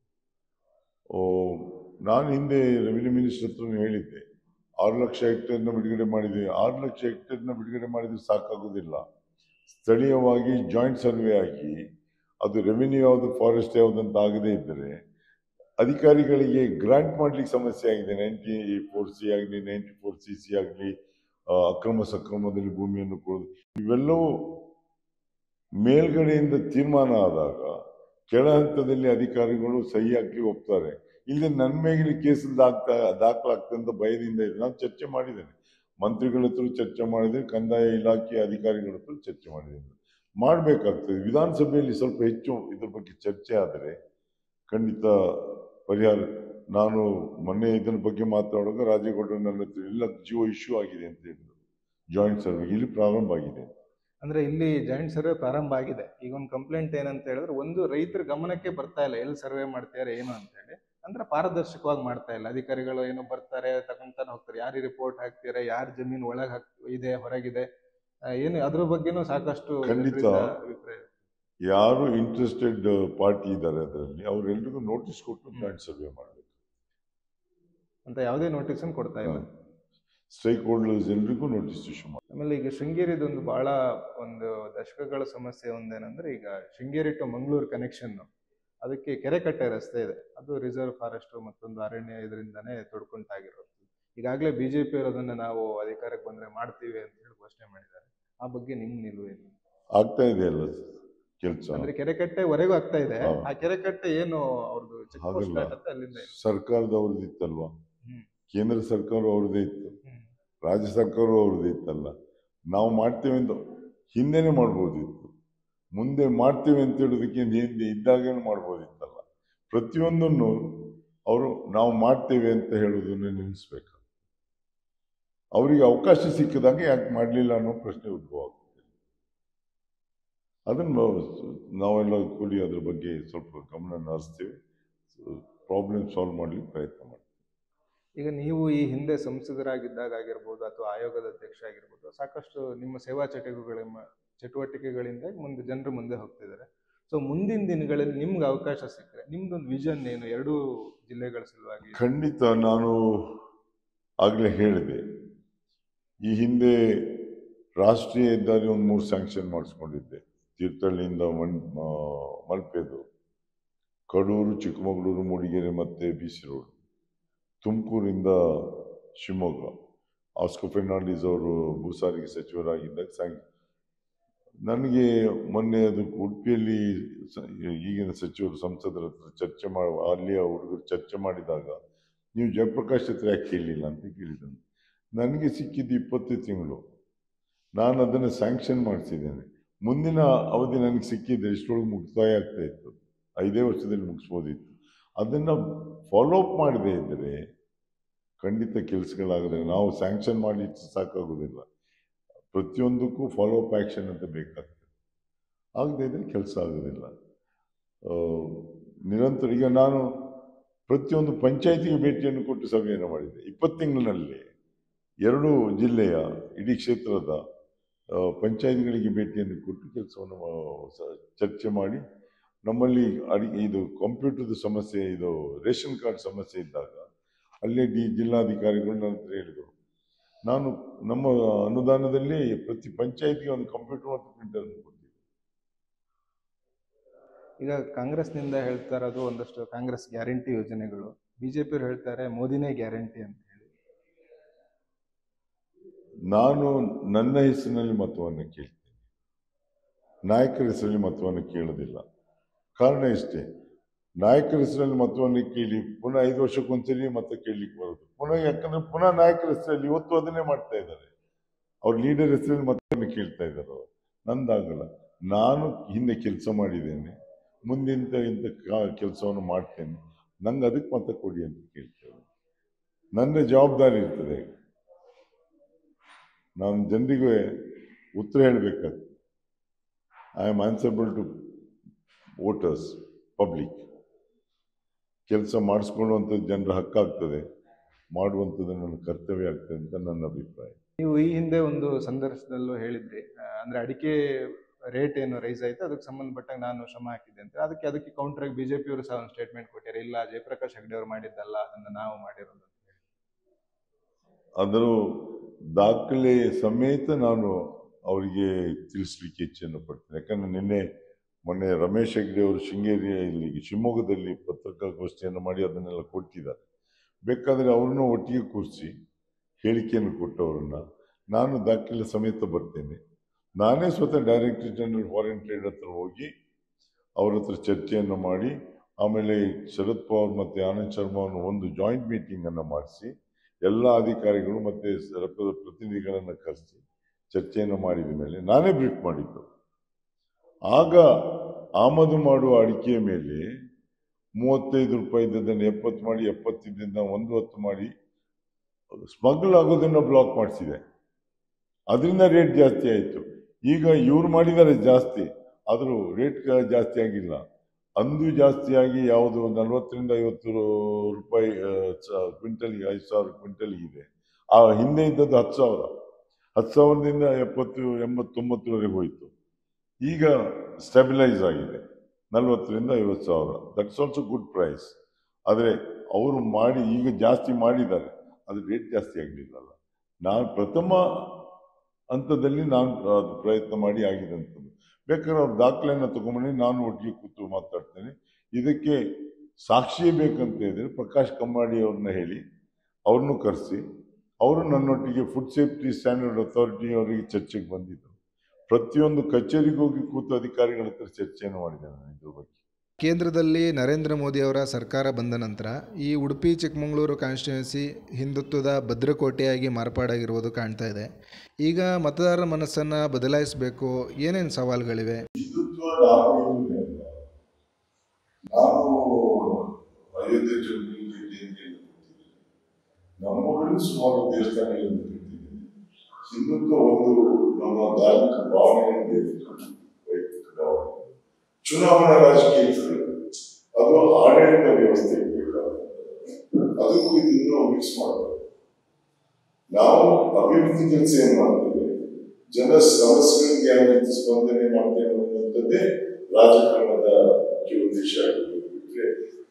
ನಾನು ಹಿಂದೆ ರೆವಿನ್ಯೂ ಮಿನಿಸ್ಟರ್ ಹತ್ರ ಹೇಳಿದ್ದೆ, 6 ಲಕ್ಷ ಹೆಕ್ಟೇರ್ನ ಬಿಡುಗಡೆ ಮಾಡಿದ್ವಿ. 6 ಲಕ್ಷ ಹೆಕ್ಟೇರ್ನ ಬಿಡುಗಡೆ ಮಾಡಿದ್ರೆ ಸಾಕಾಗೋದಿಲ್ಲ. ಸ್ಥಳೀಯವಾಗಿ ಜಾಯಿಂಟ್ ಸರ್ವೆ ಆಗಿ ಅದು ರೆವಿನ್ಯೂ ಯಾವುದು, ಫಾರೆಸ್ಟ್ ಯಾವುದಂತ ಆಗದೇ ಇದ್ದರೆ ಅಧಿಕಾರಿಗಳಿಗೆ ಗ್ರಾಂಟ್ ಮಾಡ್ಲಿಕ್ಕೆ ಸಮಸ್ಯೆ ಆಗಿದೆ. 94C ಆಗಲಿ, 94CC ಆಗಲಿ, ಅಕ್ರಮ ಸಕ್ರಮದಲ್ಲಿ ಭೂಮಿಯನ್ನು ಕೊಡೋದು, ಇವೆಲ್ಲವೂ ಮೇಲ್ಗಡೆಯಿಂದ ತೀರ್ಮಾನ ಆದಾಗ ಕೆಳ ಹಂತದಲ್ಲಿ ಅಧಿಕಾರಿಗಳು ಸಹಿ ಹಾಕಿ ಒಪ್ತಾರೆ. ಇಲ್ಲಿ ನನ್ನ ಮೇಲೆ ಕೇಸ್ ದಾಖಲಾಗ್ತದೆ ಅಂತ ಭಯದಿಂದ ಇದೆ. ನಾನು ಚರ್ಚೆ ಮಾಡಿದ್ದೇನೆ, ಮಂತ್ರಿಗಳ ಹತ್ರ ಚರ್ಚೆ ಮಾಡಿದ್ದೇನೆ, ಕಂದಾಯ ಇಲಾಖೆ ಅಧಿಕಾರಿಗಳ ಹತ್ರ ಚರ್ಚೆ ಮಾಡಿದ್ದೇನೆ. ಮಾಡಬೇಕಾಗ್ತದೆ. ವಿಧಾನಸಭೆಯಲ್ಲಿ ಸ್ವಲ್ಪ ಹೆಚ್ಚು ಇದ್ರ ಬಗ್ಗೆ ಚರ್ಚೆ ಆದರೆ ಖಂಡಿತ ಪರಿಹಾರ. ನಾನು ಮೊನ್ನೆ ಇದರ ಬಗ್ಗೆ ಮಾತಾಡುವಾಗ ರಾಜೇಗೌಡರು ನನ್ನ ಹತ್ರ ಎಲ್ಲ ಜಿಯೋ ಇಶ್ಯೂ ಆಗಿದೆ ಅಂತ ಹೇಳಿದ್ರು. ಜಾಯಿಂಟ್ ಸರ್ವೆ ಇಲ್ಲಿ ಪ್ರಾರಂಭ ಆಗಿದೆ. ಅಂದ್ರೆ ಇಲ್ಲಿ ಜಾಯಿಂಟ್ ಸರ್ವೆ ಪ್ರಾರಂಭ ಆಗಿದೆ. ಈಗ ಒಂದು ಕಂಪ್ಲೇಂಟ್ ಏನಂತ ಹೇಳಿದ್ರೆ, ಒಂದು ರೈತರ ಗಮನಕ್ಕೆ ಬರ್ತಾ ಇಲ್ಲ ಎಲ್ಲಿ ಸರ್ವೆ ಮಾಡ್ತಾರೆ ಏನು ಅಂತ ಹೇಳಿ. ಅಂದ್ರೆ ಪಾರದರ್ಶಕವಾಗಿ ಮಾಡ್ತಾ ಇಲ್ಲ. ಅಧಿಕಾರಿಗಳು ಏನೋ ಬರ್ತಾರೆ, ತಗೊಂತಾನೆ ಹೋಗ್ತಾರೆ. ಯಾರು ರಿಪೋರ್ಟ್ ಹಾಕ್ತಾರೆ, ಯಾರ ಜಮೀನು ಒಳಗೆ ಇದೆ, ಹೊರಗಿದೆ, ಏನು ಅದ್ರ ಬಗ್ಗೆನೂ ಸಾಕಷ್ಟು ಖಂಡಿತ ಯಾರು ಇಂಟ್ರೆಸ್ಟೆಡ್ ಪಾರ್ಟಿ ಇದ್ದಾರೆ ಅದರಲ್ಲಿ ಅವರೆಲ್ಲರಿಗೂ ನೋಟಿಸ್ ಕೊಟ್ಟು ಜಾಯಿಂಟ್ ಸರ್ವೆ ಮಾಡಬೇಕು ಅಂತ ಯಾವುದೇ ನೋಟಿಸ್ ಕೊಡ್ತಾ ಇಲ್ಲ. ಸ್ಟೇಕ್ ಹೋಲ್ಡರ್ಸ್ ಎಲ್ರಿಗೂ ನೋಟಿಸ್ ಇಶ್ಯೂ ಮಾಡಿ. ಆಮೇಲೆ ಈಗ ಶೃಂಗೇರಿದೊಂದು ಬಹಳ ಒಂದು ದಶಕಗಳ ಸಮಸ್ಯೆ ಒಂದೇನಂದ್ರೆ, ಈಗ ಶೃಂಗೇರಿ ಟು ಮಂಗಳೂರು ಕನೆಕ್ಷನ್, ಅದಕ್ಕೆ ಕೆರೆಕಟ್ಟೆ ರಸ್ತೆ ಇದೆ. ಅದು ರಿಸರ್ವ್ ಫಾರೆಸ್ಟ್ ಮತ್ತೊಂದು ಅರಣ್ಯ ಇದರಿಂದಾನೇ ತೊಡ್ಕೊಂತಾಗಿರೋದು. ಈಗಾಗಲೇ ಬಿಜೆಪಿ ಅದನ್ನ ನಾವು ಅಧಿಕಾರಕ್ಕೆ ಬಂದ್ರೆ ಮಾಡ್ತೀವಿ ಅಂತ ಹೇಳಿ ಘೋಷಣೆ ಮಾಡಿದ್ದಾರೆ. ಆ ಬಗ್ಗೆ ನಿಮ್ ನಿಲುವು ಏನು? ಆಗ್ತಾ ಇದೆ ಅಲ್ಲ ಕೆಲಸ, ಅಂದ್ರೆ ಕೆರೆಕಟ್ಟೆವರೆಗೂ ಆಗ್ತಾ ಇದೆ. ಆ ಕೆರೆಕಟ್ಟೆ ಏನು ಅವ್ರದ್ದು ಚೆಕ್ ಪೋಸ್ಟ್ ಆಗುತ್ತೆ ಅಲ್ಲಿಂದ ಸರ್ಕಾರದವ್ರದ್ದು ಇತ್ತಲ್ವಾ, ಕೇಂದ್ರ ಸರ್ಕಾರ ಅವ್ರದ್ದೇ ಇತ್ತು, ರಾಜ್ಯ ಸರ್ಕಾರ ಅವ್ರದ್ದೇ ಇತ್ತಲ್ಲ. ನಾವು ಮಾಡ್ತೇವೆ ಅಂತ ಹಿಂದೆನೆ ಮಾಡ್ಬೋದಿತ್ತು, ಮುಂದೆ ಮಾಡ್ತೇವೆ ಅಂತ ಹೇಳೋದಕ್ಕೆ ಹಿಂದೆ ಇದ್ದಾಗೇನು ಮಾಡ್ಬೋದಿತ್ತಲ್ಲ. ಪ್ರತಿಯೊಂದನ್ನು ಅವರು ನಾವು ಮಾಡ್ತೇವೆ ಅಂತ ಹೇಳೋದನ್ನು ನಿಲ್ಲಿಸ್ಬೇಕು. ಅವರಿಗೆ ಅವಕಾಶ ಸಿಕ್ಕಿದಾಗ ಯಾಕೆ ಮಾಡಲಿಲ್ಲ ಅನ್ನೋ ಪ್ರಶ್ನೆ ಉದ್ಭವ ಆಗ್ತದೆ. ಅದನ್ನು ನಾವೆಲ್ಲ ಕೂಡಿ ಅದ್ರ ಬಗ್ಗೆ ಸ್ವಲ್ಪ ಗಮನ ಹರಿಸ್ತೀವಿ, ಪ್ರಾಬ್ಲಮ್ ಸಾಲ್ವ್ ಮಾಡಲಿಕ್ಕೆ ಪ್ರಯತ್ನ ಮಾಡ್ತೀವಿ. ಈಗ ನೀವು ಈ ಹಿಂದೆ ಸಂಸದರಾಗಿದ್ದಾಗ ಆಗಿರ್ಬೋದು ಅಥವಾ ಆಯೋಗದ ಅಧ್ಯಕ್ಷ ಆಗಿರ್ಬೋದು, ಸಾಕಷ್ಟು ನಿಮ್ಮ ಸೇವಾ ಚಟುವಟಿಕೆಗಳಿಂದ ಮುಂದೆ ಜನರು ಮುಂದೆ ಹೋಗ್ತಿದ್ದಾರೆ. ಸೊ ಮುಂದಿನ ದಿನಗಳಲ್ಲಿ ನಿಮ್ಗೆ ಅವಕಾಶ ಸಿಕ್ಕರೆ ನಿಮ್ದೊಂದು ವಿಷನ್ ಏನು ಎರಡೂ ಜಿಲ್ಲೆಗಳ ಸಲುವಾಗಿ? ಖಂಡಿತ ನಾನು ಆಗಲೇ ಹೇಳಿದೆ, ಈ ಹಿಂದೆ ರಾಷ್ಟ್ರೀಯ ಹೆದ್ದಾರಿ ಒಂದು 3 ಸ್ಯಾಂಕ್ಷನ್ ಮಾಡಿಸ್ಕೊಂಡಿದ್ದೆ. ತೀರ್ಥಹಳ್ಳಿಯಿಂದ ಮಲ್ಪೆದು, ಕಡೂರು, ಚಿಕ್ಕಮಗಳೂರು, ಮೂಡಿಗೆರೆ ಮತ್ತು BC ರೋಡ್, ತುಮಕೂರಿಂದ ಶಿವಮೊಗ್ಗ. ಆಸ್ಕೋ ಫೆರ್ನಾಂಡಿಸ್ ಅವರು ಭೂ ಸಾರಿಗೆ ಸಚಿವರಾಗಿದ್ದಾಗ ನನಗೆ ಮೊನ್ನೆ ಅದು ಉಡುಪಿಯಲ್ಲಿ ಈಗಿನ ಸಚಿವರು ಸಂಸದರ ಹತ್ರ ಚರ್ಚೆ ಅಲ್ಲಿಯ ಹುಡುಗರು ಚರ್ಚೆ ಮಾಡಿದಾಗ ನೀವು ಜಯಪ್ರಕಾಶ್ ಹತ್ರ ಯಾಕೆ ಕೇಳಲಿಲ್ಲ ಅಂತ ಕೇಳಿದ್ದಾನೆ. ನನಗೆ ಸಿಕ್ಕಿದ್ದು 20 ತಿಂಗಳು, ನಾನು ಅದನ್ನು ಸ್ಯಾಂಕ್ಷನ್ ಮಾಡಿಸಿದ್ದೇನೆ. ಮುಂದಿನ ಅವಧಿ ನನಗೆ ಸಿಕ್ಕಿದ್ರೆ ಇಷ್ಟೊಳಗೆ ಮುಕ್ತಾಯ ಆಗ್ತಾ ಇತ್ತು, 5 ವರ್ಷದಲ್ಲಿ ಮುಗಿಸ್ಬೋದಿತ್ತು. ಅದನ್ನು ಫಾಲೋ ಅಪ್ ಮಾಡದೇ ಇದ್ದರೆ ಖಂಡಿತ ಕೆಲಸಗಳಾಗದೆ. ನಾವು ಸ್ಯಾಂಕ್ಷನ್ ಮಾಡಿ ಸಾಕಾಗೋದಿಲ್ಲ, ಪ್ರತಿಯೊಂದಕ್ಕೂ ಫಾಲೋ ಅಪ್ ಆ್ಯಕ್ಷನ್ ಅಂತ ಬೇಕಾಗ್ತದೆ. ಆಗದೇ ಇದ್ದರೆ ಕೆಲಸ ಆಗೋದಿಲ್ಲ. ನಿರಂತರ ಈಗ ನಾನು ಪ್ರತಿಯೊಂದು ಪಂಚಾಯಿತಿಗೆ ಭೇಟಿಯನ್ನು ಕೊಟ್ಟು ಸಭೆಯನ್ನು ಮಾಡಿದ್ದೆ. 20 ತಿಂಗಳಿನಲ್ಲಿ 2 ಜಿಲ್ಲೆಯ ಇಡೀ ಕ್ಷೇತ್ರದ ಪಂಚಾಯಿತಿಗಳಿಗೆ ಭೇಟಿಯನ್ನು ಕೊಟ್ಟು ಕೆಲಸವನ್ನು ಚರ್ಚೆ ಮಾಡಿ, ನಮ್ಮಲ್ಲಿ ಇದು ಕಂಪ್ಯೂಟರ್ದು ಸಮಸ್ಯೆ, ಇದು ರೇಷನ್ ಕಾರ್ಡ್ ಸಮಸ್ಯೆ ಇದ್ದಾಗ ಅಲ್ಲೇ ಜಿಲ್ಲಾಧಿಕಾರಿಗಳು ನನ್ನ ಹತ್ರ ಹೇಳಿದರು. ನಾನು ನಮ್ಮ ಅನುದಾನದಲ್ಲಿ ಪ್ರತಿ ಪಂಚಾಯತ್ಗೆ ಒಂದು ಕಂಪ್ಯೂಟರ್ ಮತ್ತು ಪ್ರಿಂಟರ್ ಕೊಡ್ತೀವಿ. ಈಗ ಕಾಂಗ್ರೆಸ್ನಿಂದ ಹೇಳ್ತಾ ಇರೋದು ಒಂದಷ್ಟು ಕಾಂಗ್ರೆಸ್ ಗ್ಯಾರಂಟಿ ಯೋಜನೆಗಳು, ಬಿಜೆಪಿಯವರು ಹೇಳ್ತಾರೆ ಮೋದಿನೇ ಗ್ಯಾರಂಟಿ ಅಂತ ಹೇಳಿ. ನಾನು ನನ್ನ ಹೆಸರಿನಲ್ಲಿ ಮತವನ್ನು ಕೇಳ್ತೇನೆ, ನಾಯಕರ ಹೆಸರಲ್ಲಿ ಮತವನ್ನು ಕೇಳೋದಿಲ್ಲ. ಕಾರಣ ಇಷ್ಟೇ, ನಾಯಕರ ಹೆಸರಲ್ಲಿ ಮತವನ್ನು ಕೇಳಿ ಪುನಃ 5 ವರ್ಷಕ್ಕೊಂದ್ಸರಿ ಮತ ಕೇಳಲಿಕ್ಕೆ ಬರೋದು ಪುನಃ, ಯಾಕಂದ್ರೆ ಪುನಃ ನಾಯಕರ ಹೆಸರಲ್ಲಿ ಇವತ್ತು ಅದನ್ನೇ ಮಾಡ್ತಾ ಇದ್ದಾರೆ. ಅವ್ರ ಲೀಡರ್ ಹೆಸರಲ್ಲಿ ಮತವನ್ನು ಕೇಳ್ತಾ ಇದ್ದಾರೆ. ನಂದಾಗಲ್ಲ. ನಾನು ಹಿಂದೆ ಕೆಲಸ ಮಾಡಿದ್ದೇನೆ, ಮುಂದಿಂತ ಇಂಥ ಕೆಲಸವನ್ನು ಮಾಡ್ತೇನೆ, ನಂಗೆ ಅದಕ್ಕೆ ಮತ ಕೊಡಿ ಅಂತ ಕೇಳ್ತೇವೆ. ನನ್ನ ಜವಾಬ್ದಾರಿ ಇರ್ತದೆ, ನಾನು ಜನರಿಗೆ ಉತ್ತರ ಹೇಳಬೇಕಾಗ್ತದೆ. I am answerable to voters, public. ಕೆಲಸ ಮಾಡಿಸ್ಕೊಳ್ಳುವಂಥದ್ದು ಜನರ ಹಕ್ಕಾಗ್ತದೆ, ಮಾಡುವಂಥದ್ದು ನನ್ನ ಕರ್ತವ್ಯ ಆಗ್ತದೆ ಅಂತ ನನ್ನ ಅಭಿಪ್ರಾಯ. ನೀವು ಈ ಹಿಂದೆ ಒಂದು ಸಂದರ್ಶನದಲ್ಲೂ ಹೇಳಿದ್ರಿ, ಅಂದ್ರೆ ಅಡಿಕೆ ರೇಟ್ ಏನು ರೈಸ್ ಆಯ್ತು ಅದಕ್ಕೆ ಸಂಬಂಧಪಟ್ಟಾಗ ನಾನು ಶ್ರಮ ಹಾಕಿದ್ದೆ ಅಂತ. ಅದಕ್ಕೆ ಕೌಂಟರ್ ಆಗಿ ಬಿಜೆಪಿಯವರು ಸಹ ಒಂದು ಸ್ಟೇಟ್ಮೆಂಟ್ ಕೊಟ್ಟಿದ್ದಾರೆ, ಇಲ್ಲ ಜಯಪ್ರಕಾಶ್ ಹೆಗ್ಡೆ ಅವರು ಮಾಡಿದ್ದಲ್ಲ, ಅದನ್ನು ನಾವು ಮಾಡಿರೋದು ಅಂತ ಹೇಳಿ. ಅದರ ದಾಖಲೆ ಸಮೇತ ನಾನು ಅವರಿಗೆ ತಿಳಿಸ್ಲಿಕ್ಕೆ ಇಚ್ಛೆಯನ್ನು ಪಡ್ತೇನೆ. ಯಾಕಂದ್ರೆ ಮೊನ್ನೆ ರಮೇಶ್ ಹೆಗ್ಡೆ ಅವರು ಶೃಂಗೇರಿಯಲ್ಲಿ ಶಿವಮೊಗ್ಗದಲ್ಲಿ ಪತ್ರಿಕಾಗೋಷ್ಠಿಯನ್ನು ಮಾಡಿ ಅದನ್ನೆಲ್ಲ ಕೊಟ್ಟಿದ್ದಾರೆ. ಬೇಕಾದರೆ ಅವ್ರನ್ನ ಒಟ್ಟಿಗೆ ಕೂರಿಸಿ ಹೇಳಿಕೆಯನ್ನು ಕೊಟ್ಟವರನ್ನ ನಾನು ದಾಖಲೆ ಸಮೇತ ಬರ್ತೇನೆ. ನಾನೇ ಸ್ವತಃ ಡೈರೆಕ್ಟರ್ ಜನರಲ್ ಫಾರಿನ್ ಟ್ರೇಡ್ ಹತ್ರ ಹೋಗಿ ಅವ್ರ ಹತ್ರ ಚರ್ಚೆಯನ್ನು ಮಾಡಿ, ಆಮೇಲೆ ಶರದ್ ಪವಾರ್ ಮತ್ತು ಆನಂದ್ ಶರ್ಮಾ ಅವ್ರನ್ನ ಒಂದು ಜಾಯಿಂಟ್ ಮೀಟಿಂಗನ್ನು ಮಾಡಿಸಿ ಎಲ್ಲ ಅಧಿಕಾರಿಗಳು ಮತ್ತು ಪ್ರತಿನಿಧಿಗಳನ್ನು ಕರೆಸಿ ಚರ್ಚೆಯನ್ನು ಮಾಡಿದ ಮೇಲೆ ನಾನೇ ಬ್ರೀಫ್ ಮಾಡಿದ್ದು. ಆಗ ಆಮದು ಮಾಡುವ ಅಡಿಕೆಯ ಮೇಲೆ 35 ರೂಪಾಯಿ ಇದ್ದದನ್ನು 70 ಮಾಡಿ, 70ದಿಂದ 110 ಮಾಡಿ ಸ್ಮಗ್ಲ್ ಆಗೋದನ್ನು ಬ್ಲಾಕ್ ಮಾಡಿಸಿದೆ. ಅದರಿಂದ ರೇಟ್ ಜಾಸ್ತಿ ಆಯಿತು. ಈಗ ಇವ್ರು ಮಾಡಿದ್ದಾರೆ ಜಾಸ್ತಿ, ಆದರೂ ರೇಟ್ ಜಾಸ್ತಿ ಆಗಿಲ್ಲ. ಅಂದು ಜಾಸ್ತಿಯಾಗಿ ಯಾವುದು 40ರಿಂದ 50 ರೂಪಾಯಿ ಕ್ವಿಂಟಲ್ಗೆ, 5,000 ಕ್ವಿಂಟಲ್ಗಿದೆ. ಆ ಹಿಂದೆ ಇದ್ದದ್ದು 10,000, 10,000ದಿಂದ 70, 80, 90ವರೆಗೆ ಹೋಯಿತು. ಈಗ ಸ್ಟೆಬಿಲೈಸ್ ಆಗಿದೆ 40ರಿಂದ 50,000. That's also good price. ಆದರೆ ಅವರು ಮಾಡಿ ಈಗ ಜಾಸ್ತಿ ಮಾಡಿದ್ದಾರೆ, ಅದು ರೇಟ್ ಜಾಸ್ತಿ ಆಗಲಿಲ್ಲಲ್ಲ. ನಾನು ಪ್ರಥಮ ಹಂತದಲ್ಲಿ ನಾನು ಅದು ಪ್ರಯತ್ನ ಮಾಡಿ ಆಗಿದಂಥದ್ದು. ಬೇಕಾದ್ರೆ ಅವ್ರ ದಾಖಲೆಯನ್ನು ತಗೊಂಬಂದು ನಾನು ಒಟ್ಟಿಗೆ ಕೂತು ಮಾತಾಡ್ತೇನೆ. ಇದಕ್ಕೆ ಸಾಕ್ಷಿ ಬೇಕಂತ ಹೇಳಿದ್ರೆ ಪ್ರಕಾಶ್ ಕಮ್ಮಾಡಿ ಅವ್ರನ್ನ ಹೇಳಿ ಅವ್ರನ್ನೂ ಕರೆಸಿ, ಅವರು ನನ್ನೊಟ್ಟಿಗೆ ಫುಡ್ ಸೇಫ್ಟಿ ಸ್ಟ್ಯಾಂಡರ್ಡ್ ಅಥಾರಿಟಿ ಅವರಿಗೆ ಚರ್ಚೆಗೆ ಬಂದಿದ್ದರು. ಪ್ರತಿಯೊಂದು ಕಚೇರಿಗೆ ಹೋಗಿ ಕೂತು ಅಧಿಕಾರಿಗಳ ಹತ್ರ ಚರ್ಚೆಯನ್ನು ಮಾಡಿದ್ದೇನೆ ನಾನು ಇದ್ರ ಬಗ್ಗೆ. ಕೇಂದ್ರದಲ್ಲಿ ನರೇಂದ್ರ ಮೋದಿ ಅವರ ಸರ್ಕಾರ ಬಂದ ನಂತರ ಈ ಉಡುಪಿ ಚಿಕ್ಕಮಗಳೂರು ಕಾನ್ಸ್ಟಿಟ್ಯೂನ್ಸಿ ಹಿಂದುತ್ವದ ಭದ್ರಕೋಟೆಯಾಗಿ ಮಾರ್ಪಾಡಾಗಿರುವುದು ಕಾಣ್ತಾ ಇದೆ. ಈಗ ಮತದಾರರ ಮನಸ್ಸನ್ನು ಬದಲಾಯಿಸಬೇಕು, ಏನೇನು ಸವಾಲುಗಳಿವೆ? ನಾನು ಅಯೋಧ್ಯೆ ನಮ್ಮೂರಲ್ಲಿ ಸುಮಾರು ದೇವಸ್ಥಾನಗಳನ್ನು ಕಟ್ಟಿದ್ದೇನೆ. ಹಿಂದುತ್ವ ಒಂದು ನಮ್ಮ ಧಾರ್ಮಿಕ ಭಾವನೆಗಳಿಗೆ ವೈಯಕ್ತಿಕ ಭಾವನೆ. ಚುನಾವಣಾ ರಾಜಕೀಯ ಅದು ಆಡಳಿತ ವ್ಯವಸ್ಥೆ ಅದಕ್ಕೂ ಇದನ್ನು ಮಿಕ್ಸ್ ಮಾಡಬೇಕು. ನಾವು ಅಭಿವೃದ್ಧಿ ಕೆಲಸ ಏನ್ ಮಾಡ್ತೇವೆ, ಜನ ಸಮಸ್ಯೆಗಳಿಗೆ ಯಾವ ರೀತಿ ಸ್ಪಂದನೆ ಮಾಡ್ತೇವೆ ಅನ್ನುವಂಥದ್ದೇ ರಾಜಕಾರಣದ ಮುಖ್ಯ ಉದ್ದೇಶ ಆಗಿಬಿಟ್ರೆ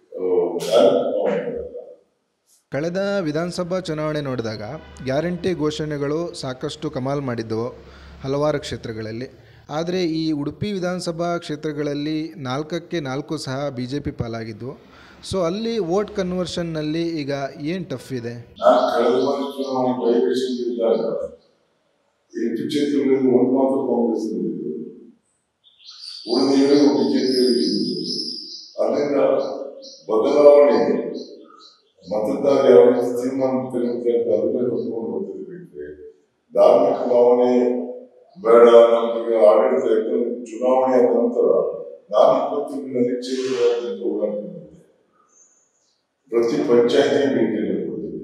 ಕಳೆದ ವಿಧಾನಸಭಾ ಚುನಾವಣೆ ನೋಡಿದಾಗ ಗ್ಯಾರಂಟಿ ಘೋಷಣೆಗಳು ಸಾಕಷ್ಟು ಕಮಾಲ್ ಮಾಡಿದ್ದವು ಹಲವಾರು ಕ್ಷೇತ್ರಗಳಲ್ಲಿ. ಆದರೆ ಈ ಉಡುಪಿ ವಿಧಾನಸಭಾ ಕ್ಷೇತ್ರಗಳಲ್ಲಿ 4ಕ್ಕೆ 4 ಸಹ BJP ಪಾಲಾಗಿದ್ದವು. ಸೊ ಅಲ್ಲಿ ವೋಟ್ ಕನ್ವರ್ಷನ್ನಲ್ಲಿ ಈಗ ಏನು ಟಫ್ ಇದೆ? ಬದಲಾವಣೆ ಮತದಾರ ಯಾವ ರೀತಿ ತೀರ್ಮಾನ ಬಿಟ್ಟರೆ ಧಾರ್ಮಿಕ ಭಾವನೆ ಬೇಡ, ನಮಗೆ ಆಡಳಿತ. ಚುನಾವಣೆಯ ನಂತರ ನಾನು 20 ತಿಂಗಳಲ್ಲಿ ಕ್ಷೇತ್ರಗಳಲ್ಲಿ ಹೋರಾಟ ಮಾಡಿದ್ದೆ. ಪ್ರತಿ ಪಂಚಾಯತಿ ಭೇಟಿಯಲ್ಲಿ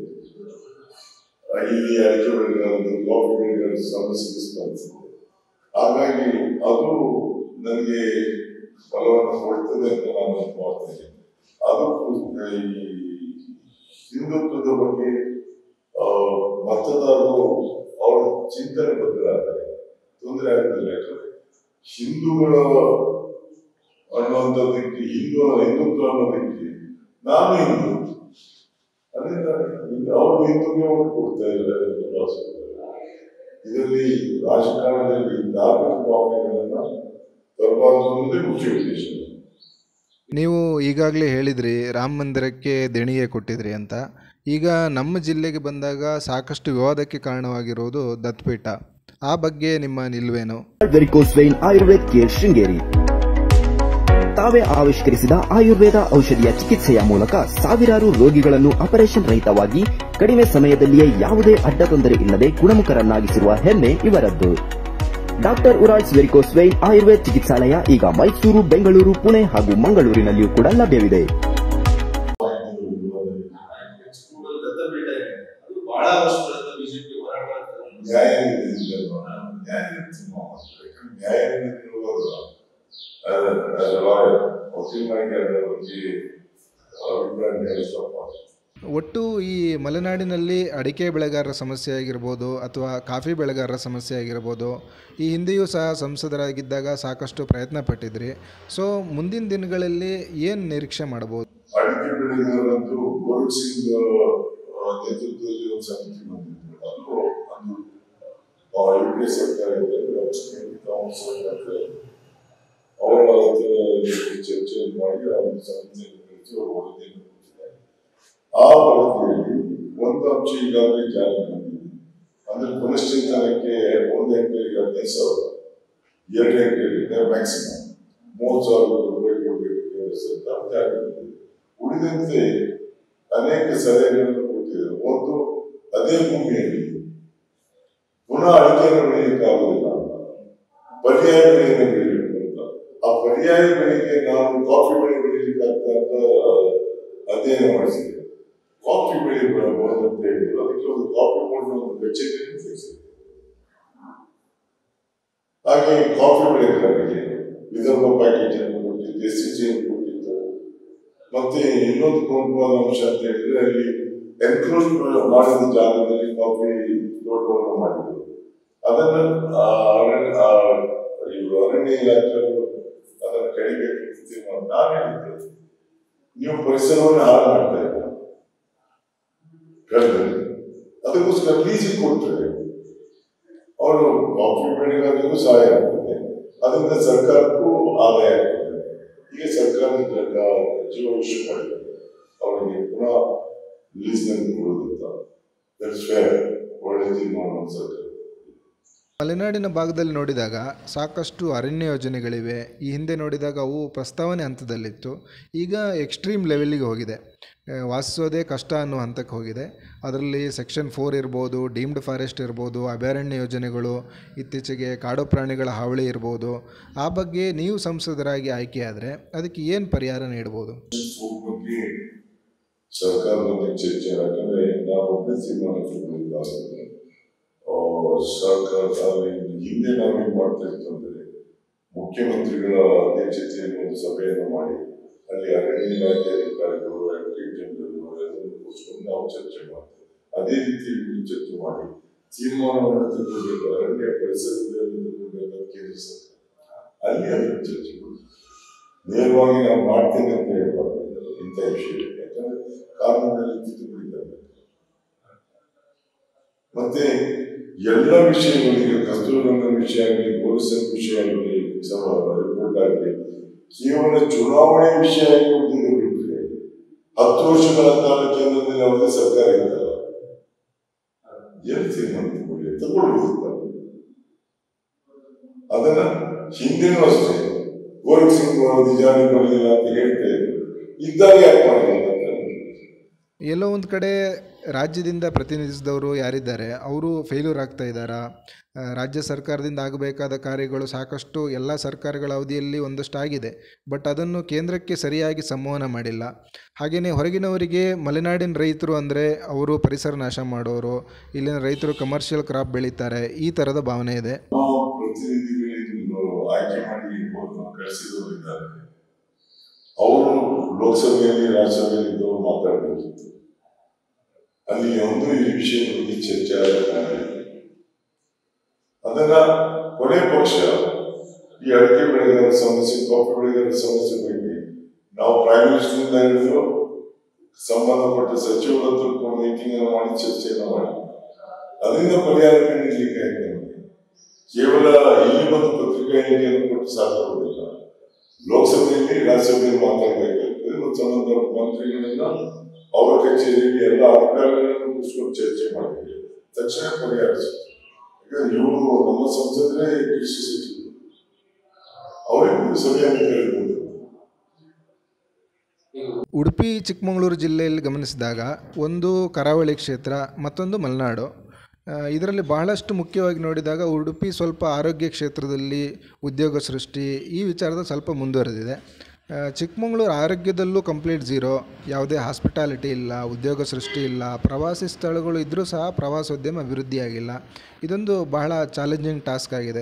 ಇಲ್ಲಿ ಅಡಿಕೆ ಬೆಳೆಗಾರರು, ಕಾಫಿ ಬೆಳೆಗಾರರ ಸಮಸ್ಯೆಗೆ ಸ್ಪಂದಿಸಿದೆ. ಹಾಗಾಗಿ ಅದು ನನಗೆ ಫಲವನ್ನು ಕೊಡ್ತದೆ ಅಂತ ನಾನು ಭಾವಿಸ್ತೇನೆ. ಅದಕ್ಕೂ ಈ ಹಿಂದುತ್ವದ ಬಗ್ಗೆ ಮತದಾರರು ಅವರ ಚಿಂತನೆ ಬದಲಾದರೆ ತೊಂದರೆ ಆಗ್ತದೆ. ಹಿಂದೂಗಳ ಅನ್ನುವಂಥದ್ದಕ್ಕೆ ಹಿಂದುತ್ವ ಅನ್ನೋದಕ್ಕೆ ನಾನು ಹಿಂದೂ, ಅದರಿಂದ ಹಿಂದೂಗೆ ಓಟ್ ಕೊಡ್ತಾ ಇದ್ದಾರೆ ಇದರಲ್ಲಿ ರಾಜಕಾರಣದಲ್ಲಿ ಧಾರ್ಮಿಕ ಭಾವನೆಗಳನ್ನ ತರಬಾರದು ಅನ್ನೋದೇ ಮುಖ್ಯ ಉದ್ದೇಶ. ನೀವು ಈಗಾಗಲೇ ಹೇಳಿದ್ರಿ ರಾಮ ಮಂದಿರಕ್ಕೆ ದೇಣಿಗೆ ಕೊಟ್ಟಿದ್ರಿ ಅಂತ. ಈಗ ನಮ್ಮ ಜಿಲ್ಲೆಗೆ ಬಂದಾಗ ಸಾಕಷ್ಟು ವಿವಾದಕ್ಕೆ ಕಾರಣವಾಗಿರುವುದು ದತ್ತಪೀಠ. ಆ ಬಗ್ಗೆ ನಿಮ್ಮ ನಿಲುವೇನು? Varicose vein Ayurveda care Sringeri ತಾವೇ ಆವಿಷ್ಕರಿಸಿದ ಆಯುರ್ವೇದ ಔಷಧಿಯ ಚಿಕಿತ್ಸೆಯ ಮೂಲಕ ಸಾವಿರಾರು ರೋಗಿಗಳನ್ನು ಆಪರೇಷನ್ ರಹಿತವಾಗಿ ಕಡಿಮೆ ಸಮಯದಲ್ಲಿಯೇ ಯಾವುದೇ ಅಡ್ಡ ತೊಂದರೆ ಇಲ್ಲದೆ ಗುಣಮುಖರನ್ನಾಗಿಸಿರುವ ಹೆಮ್ಮೆ ಇವರದ್ದು. Doctor Urals varicose vein Ayurveda ಚಿಕಿತ್ಸಾಲಯ ಈಗ ಮೈಸೂರು, ಬೆಂಗಳೂರು, ಪುಣೆ ಹಾಗೂ ಮಂಗಳೂರಿನಲ್ಲಿಯೂ ಕೂಡ ಲಭ್ಯವಿದೆ. ಒಟ್ಟು ಈ ಮಲೆನಾಡಿನಲ್ಲಿ ಅಡಿಕೆ ಬೆಳೆಗಾರರ ಸಮಸ್ಯೆ ಆಗಿರ್ಬೋದು ಅಥವಾ ಕಾಫಿ ಬೆಳೆಗಾರರ ಸಮಸ್ಯೆ ಆಗಿರ್ಬೋದು, ಈ ಹಿಂದೆಯೂ ಸಹ ಸಂಸದರಾಗಿದ್ದಾಗ ಸಾಕಷ್ಟು ಪ್ರಯತ್ನ ಪಟ್ಟಿದ್ರಿ. ಸೊ ಮುಂದಿನ ದಿನಗಳಲ್ಲಿ ಏನು ನಿರೀಕ್ಷೆ ಮಾಡ್ಬೋದು? ಅಡಿಕೆ ಬೆಳೆಗಾರರಂತೂ ಗೋವಿಂದ್ ಸಿಂಗ್ ನೇತೃತ್ವದಲ್ಲಿ ಒಂದು ಸಮಿತಿ ಬಂದಿತ್ತು. ಅದು ಯುಪಿಎ ಸರ್ಕಾರ ಅವರ ಚರ್ಚೆ ಮಾಡಿ ಆ ಒಂದು ಸಮಿತಿಯನ್ನು ಕಳಿಸಿ ಅವರು ವರದಿಯನ್ನು ಕೊಟ್ಟಿದ್ದಾರೆ. ಆ ವರದಿಯಲ್ಲಿ ಒಂದು ಅಂಶ ಈಗಾಗಲೇ ಜಾರಿ ಮಾಡಿದೆ. ಅಂದ್ರೆ ಪುನಶ್ಚೇತನಕ್ಕೆ 1 ಹೆಕ್ಟೇರಿಗೆ 15,000, 2 ಹೆಕ್ಟೇರಿಗೆ ಮ್ಯಾಕ್ಸಿಮಮ್ 30,000 ರೂಪಾಯಿ ಕೊಡಬೇಕು ಕೇಂದ್ರ ಸರ್ಕಾರ ಜಾರಿ ಮಾಡಿದೆ. ಉಳಿದಂತೆ ಅನೇಕ ಸಲಹೆಗಳನ್ನು ಕೊಟ್ಟಿದ್ದಾರೆ. ಒಂದು, ಅದೇ ಭೂಮಿಯಲ್ಲಿ ಪುನಃ ಅಡಿಕೆಯನ್ನು ಬೆಳೆಯಲಿಕ್ಕಾಗುವುದಿಲ್ಲ, ಪರ್ಯಾಯ ಬೆಳೆಯನ್ನು ಬೆಳೆಯಬೇಕು ಅಂತ. ಆ ಪರ್ಯಾಯ ಬೆಳೆಗೆ ನಾವು ಕಾಫಿ ಬೆಳೆ ಬೆಳೆಯಲಿಕ್ಕಾಗ್ತದೆ ಅಂತ ಅಧ್ಯಯನ ಮಾಡಿಸಿದೆ. ಕಾಫಿ ಬೆಳೆ ಬೆಳೆಯಬಹುದು ಅಂತ ಹೇಳಿದ್ರು. ಅದಕ್ಕೆ ಒಂದು ಕಾಫಿ ಬೋರ್ಡ್ ಒಂದು ವೆಚ್ಚತೆಯನ್ನು ಫಿಕ್ಸಿದೆ. ಹಾಗೆ ಕಾಫಿ ಬೆಳೆಗಾರರಿಗೆ ವಿದರ್ಭ ಪ್ಯಾಕೇಜ್ ಅನ್ನು ಕೊಟ್ಟಿದ್ದು, SCG ಅನ್ನು ಕೊಟ್ಟಿದ್ದು. ಮತ್ತೆ ಇನ್ನೊಂದು ಪ್ರಮುಖವಾದ ಅಂಶ ಅಂತ ಹೇಳಿದ್ರೆ ಅಲ್ಲಿ ಎನ್ಕ್ರೋಚ್ ಮಾಡಿದ ಜಾಗದಲ್ಲಿ ಕಾಫಿ ತೋಟವನ್ನು ಮಾಡಿದ್ರು. ಅದನ್ನು ಅರಣ್ಯ ಇಲಾಖೆಯವರು ಅದನ್ನು ಕಡಿಬೇಕು ತೀರ್ಮಾನ. ನಾನು ಹೇಳಿದ್ದೆ, ನೀವು ಪರಿಸರವನ್ನು ಹಾಳು ಮಾಡ್ತಾ ಇದ್ದೀರ, ಅದಕ್ಕೋಸ್ಕರ ಲೀಸಿಗೆ ಕೊಟ್ಟರೆ ಅವರು ಕಾಫಿ ಬೆಳೆಗಾರರಿಗೂ ಸಹಾಯ ಆಗ್ತದೆ, ಅದರಿಂದ ಸರ್ಕಾರಕ್ಕೂ ಆದಾಯ ಆಗ್ತದೆ. ಈಗ ಸರ್ಕಾರದ ಜೀವ ವಿಷಯ ಮಾಡಿದ್ದಾರೆ, ಅವರಿಗೆ ಪುನಃ ಲೀಸ್ನಲ್ಲಿ ಕೊಡೋದಂತ. ದಟ್ಸ್ ಫೇರ್, ಒಳ್ಳೆ ತೀರ್ಮಾನ ಸರ್ಕಾರ. ಮಲೆನಾಡಿನ ಭಾಗದಲ್ಲಿ ನೋಡಿದಾಗ ಸಾಕಷ್ಟು ಅರಣ್ಯ ಯೋಜನೆಗಳಿವೆ. ಈ ಹಿಂದೆ ನೋಡಿದಾಗ ಅವು ಪ್ರಸ್ತಾವನೆ ಹಂತದಲ್ಲಿತ್ತು, ಈಗ ಎಕ್ಸ್ಟ್ರೀಮ್ ಲೆವೆಲ್ಲಿಗೆ ಹೋಗಿದೆ. ವಾಸಿಸೋದೇ ಕಷ್ಟ ಅನ್ನೋ ಹಂತಕ್ಕೆ ಹೋಗಿದೆ. ಅದರಲ್ಲಿ ಸೆಕ್ಷನ್ 4 ಇರ್ಬೋದು, ಡೀಮ್ಡ್ ಫಾರೆಸ್ಟ್ ಇರ್ಬೋದು, ಅಭಯಾರಣ್ಯ ಯೋಜನೆಗಳು, ಇತ್ತೀಚೆಗೆ ಕಾಡು ಪ್ರಾಣಿಗಳ ಹಾವಳಿ ಇರ್ಬೋದು. ಆ ಬಗ್ಗೆ ನೀವು ಸಂಸದರಾಗಿ ಆಯ್ಕೆಯಾದರೆ ಅದಕ್ಕೆ ಏನು ಪರಿಹಾರ ನೀಡ್ಬೋದು? ಸರ್ಕಾರದಲ್ಲಿ ಚರ್ಚೆ, ಯಾಕಂದರೆ ನಾವು ತೀರ್ಮಾನ ಸರ್ಕಾರ ಹಿಂದೆ ನಾವೇನು ಮಾಡ್ತಾ ಇತ್ತು ಅಂದರೆ ಮುಖ್ಯಮಂತ್ರಿಗಳ ಅಧ್ಯಕ್ಷತೆಯಲ್ಲಿ ಒಂದು ಸಭೆಯನ್ನು ಮಾಡಿ ಅಲ್ಲಿ ಅರಣ್ಯ ಇಲಾಖೆ ಅಧಿಕಾರಿಗಳು, ಎಲ್ಲರೂ ಕೂರಿಸ್ಕೊಂಡು ನಾವು ಚರ್ಚೆ ಮಾಡ್ತೇವೆ. ಅದೇ ರೀತಿ ಚರ್ಚೆ ಮಾಡಿ ತೀರ್ಮಾನವನ್ನು ತೆಗೆದುಕೊಳ್ಳಬೇಕು. ಅರಣ್ಯ ಪರಿಸರದಲ್ಲಿ ತೆಗೆದುಕೊಳ್ಳಬೇಕು ಕೇಂದ್ರ ಸರ್ಕಾರ, ಅಲ್ಲಿ ಅದನ್ನು ಚರ್ಚೆ ಮಾಡಿ ನೇರವಾಗಿ ನಾವು ಮಾಡ್ತೇನೆ ಅಂತ ಹೇಳ್ಬಾರ್ದು ಇಂಥ ವಿಷಯ. ಯಾಕಂದ್ರೆ ಕಾನೂನಲ್ಲಿ ತಿದ್ದುಪಡಿ ತರಬೇಕು. ಮತ್ತೆ ಎಲ್ಲ ವಿಷಯಗಳಿಗೆ, ಕಸ್ತೂರಿರಂಗನ್ ವಿಷಯ ಆಗಲಿ, ಪೊಲೀಸರ ವಿಷಯ ಆಗಲಿ, ರಿಪೋರ್ಟ್ ಆಗಲಿ, ಕೇವಲ ಚುನಾವಣೆ ವಿಷಯ ಆಗಿ ಉಳಿದಿದೆ ಬಿಟ್ಟರೆ 10 ವರ್ಷಗಳ ಕಾಲ ಕೇಂದ್ರದಲ್ಲಿ ಯಾವುದೇ ಸರ್ಕಾರ ಇರ್ತಲ್ಲ, ಎಲ್ಲಿ ತೀರ್ಮಾನ ತಗೊಳ್ಬೇಕು. ಅದನ್ನ ಹಿಂದೆನೂ ಅಷ್ಟೇ ಗೋವಿಂದ್ ಸಿಂಗ್ ಜಾರಿ ಬರಲಿಲ್ಲ ಅಂತ ಹೇಳ್ತಾ ಇದ್ರು, ಇದ್ದಾಗ ಯಾಕೆ ಮಾಡಿಲ್ಲ? ಎಲ್ಲೋ ಒಂದು ಕಡೆ ರಾಜ್ಯದಿಂದ ಪ್ರತಿನಿಧಿಸಿದವರು ಯಾರಿದ್ದಾರೆ ಅವರು ಫೇಲ್ಯೂರ್ ಆಗ್ತಾ ಇದ್ದಾರಾ? ರಾಜ್ಯ ಸರ್ಕಾರದಿಂದ ಆಗಬೇಕಾದ ಕಾರ್ಯಗಳು ಸಾಕಷ್ಟು ಎಲ್ಲ ಸರ್ಕಾರಗಳ ಅವಧಿಯಲ್ಲಿ ಒಂದಷ್ಟು ಆಗಿದೆ, ಬಟ್ ಅದನ್ನು ಕೇಂದ್ರಕ್ಕೆ ಸರಿಯಾಗಿ ಸಂವಹನ ಮಾಡಿಲ್ಲ. ಹಾಗೆಯೇ ಹೊರಗಿನವರಿಗೆ ಮಲೆನಾಡಿನ ರೈತರು ಅಂದರೆ ಅವರು ಪರಿಸರ ನಾಶ ಮಾಡೋರು, ಇಲ್ಲಿನ ರೈತರು ಕಮರ್ಷಿಯಲ್ ಕ್ರಾಪ್ ಬೆಳೀತಾರೆ, ಈ ಥರದ ಭಾವನೆ ಇದೆ. ಆಯ್ಕೆ ಮಾಡಿ ಕಳಿಸಿದವರು ಇದ್ದಾರೆ, ಅವರು ಲೋಕಸಭೆಯಲ್ಲಿ ರಾಜ್ಯಸಭೆಯಲ್ಲಿ ಇದ್ದವರು ಮಾತಾಡಬೇಕಿತ್ತು. ಅಲ್ಲಿ ಒಂದು ಈ ವಿಷಯ ಬಗ್ಗೆ ಚರ್ಚೆ ಆಗಬೇಕಾಗಿದೆ. ಅದನ್ನ ಕೊನೆ ಪಕ್ಷ ಈ ಅಡಿಕೆ ಬೆಳೆಗಾರರ ಸಮಸ್ಯೆ, ಕಾಫಿ ಬೆಳೆಗಾರರ ಸಮಸ್ಯೆ ಬಗ್ಗೆ ನಾವು ಪ್ರೈಮ್ ಮಿನಿಸ್ಟರ್ ಹಿಡಿದು ಸಂಬಂಧಪಟ್ಟ ಸಚಿವರ ಹತ್ರ ಮೀಟಿಂಗ್ ಅನ್ನು ಮಾಡಿ ಚರ್ಚೆಯನ್ನು ಮಾಡಿ ಅದರಿಂದ ಪರಿಹಾರ ಕಂಡಿಡ್ಲಿಕ್ಕೆ ಆಯ್ತು. ಕೇವಲ ಇಲ್ಲಿ ಬಂದು ಪತ್ರಿಕಾ ಹೇಳಿಕೆಯನ್ನು ಕೊಟ್ಟು ಸಾಕಾಗುವುದಿಲ್ಲ. ಲೋಕಸಭೆಯಲ್ಲಿ ರಾಜ್ಯಸಭೆಯಲ್ಲಿ ಮಾತಾಡಬೇಕಾಗ್ತದೆ ಮತ್ತು ಸಂಬಂಧಪಟ್ಟ ಮಂತ್ರಿಗಳನ್ನ ಅವರ ಕಚೇರಿಯಲ್ಲಿ ಎಲ್ಲ ಅಧಿಕಾರಿಗಳನ್ನು ಕೂರಿಸ್ಕೊಂಡು ಚರ್ಚೆ ಮಾಡಿದ್ರೆ ತಕ್ಷಣ ಪರಿಹಾರ ಸಿಗ್ತದೆ. ಯಾಕಂದ್ರೆ ಇವರು ನಮ್ಮ ಸಂಸದರೇ ಕೃಷಿ ಸಚಿವರು, ಅವರಿಗೂ ಸಭೆಯನ್ನು ಕೇಳಬಹುದು. ಉಡುಪಿ ಚಿಕ್ಕಮಗಳೂರು ಜಿಲ್ಲೆಯಲ್ಲಿ ಗಮನಿಸಿದಾಗ ಒಂದು ಕರಾವಳಿ ಕ್ಷೇತ್ರ, ಮತ್ತೊಂದು ಮಲೆನಾಡು. ಇದರಲ್ಲಿ ಬಹಳಷ್ಟು ಮುಖ್ಯವಾಗಿ ನೋಡಿದಾಗ ಉಡುಪಿ ಸ್ವಲ್ಪ ಆರೋಗ್ಯ ಕ್ಷೇತ್ರದಲ್ಲಿ ಉದ್ಯೋಗ ಸೃಷ್ಟಿ ಈ ವಿಚಾರದಲ್ಲಿ ಸ್ವಲ್ಪ ಮುಂದುವರೆದಿದೆ. ಚಿಕ್ಕಮಗಳೂರು ಆರೋಗ್ಯದಲ್ಲೂ ಕಂಪ್ಲೀಟ್ ಝೀರೋ, ಯಾವುದೇ ಹಾಸ್ಪಿಟಾಲಿಟಿ ಇಲ್ಲ, ಉದ್ಯೋಗ ಸೃಷ್ಟಿ ಇಲ್ಲ, ಪ್ರವಾಸಿ ಸ್ಥಳಗಳು ಇದ್ದರೂ ಸಹ ಪ್ರವಾಸೋದ್ಯಮ ಅಭಿವೃದ್ಧಿಯಾಗಿಲ್ಲ. ಇದೊಂದು ಬಹಳ ಚಾಲೆಂಜಿಂಗ್ ಟಾಸ್ಕ್ ಆಗಿದೆ.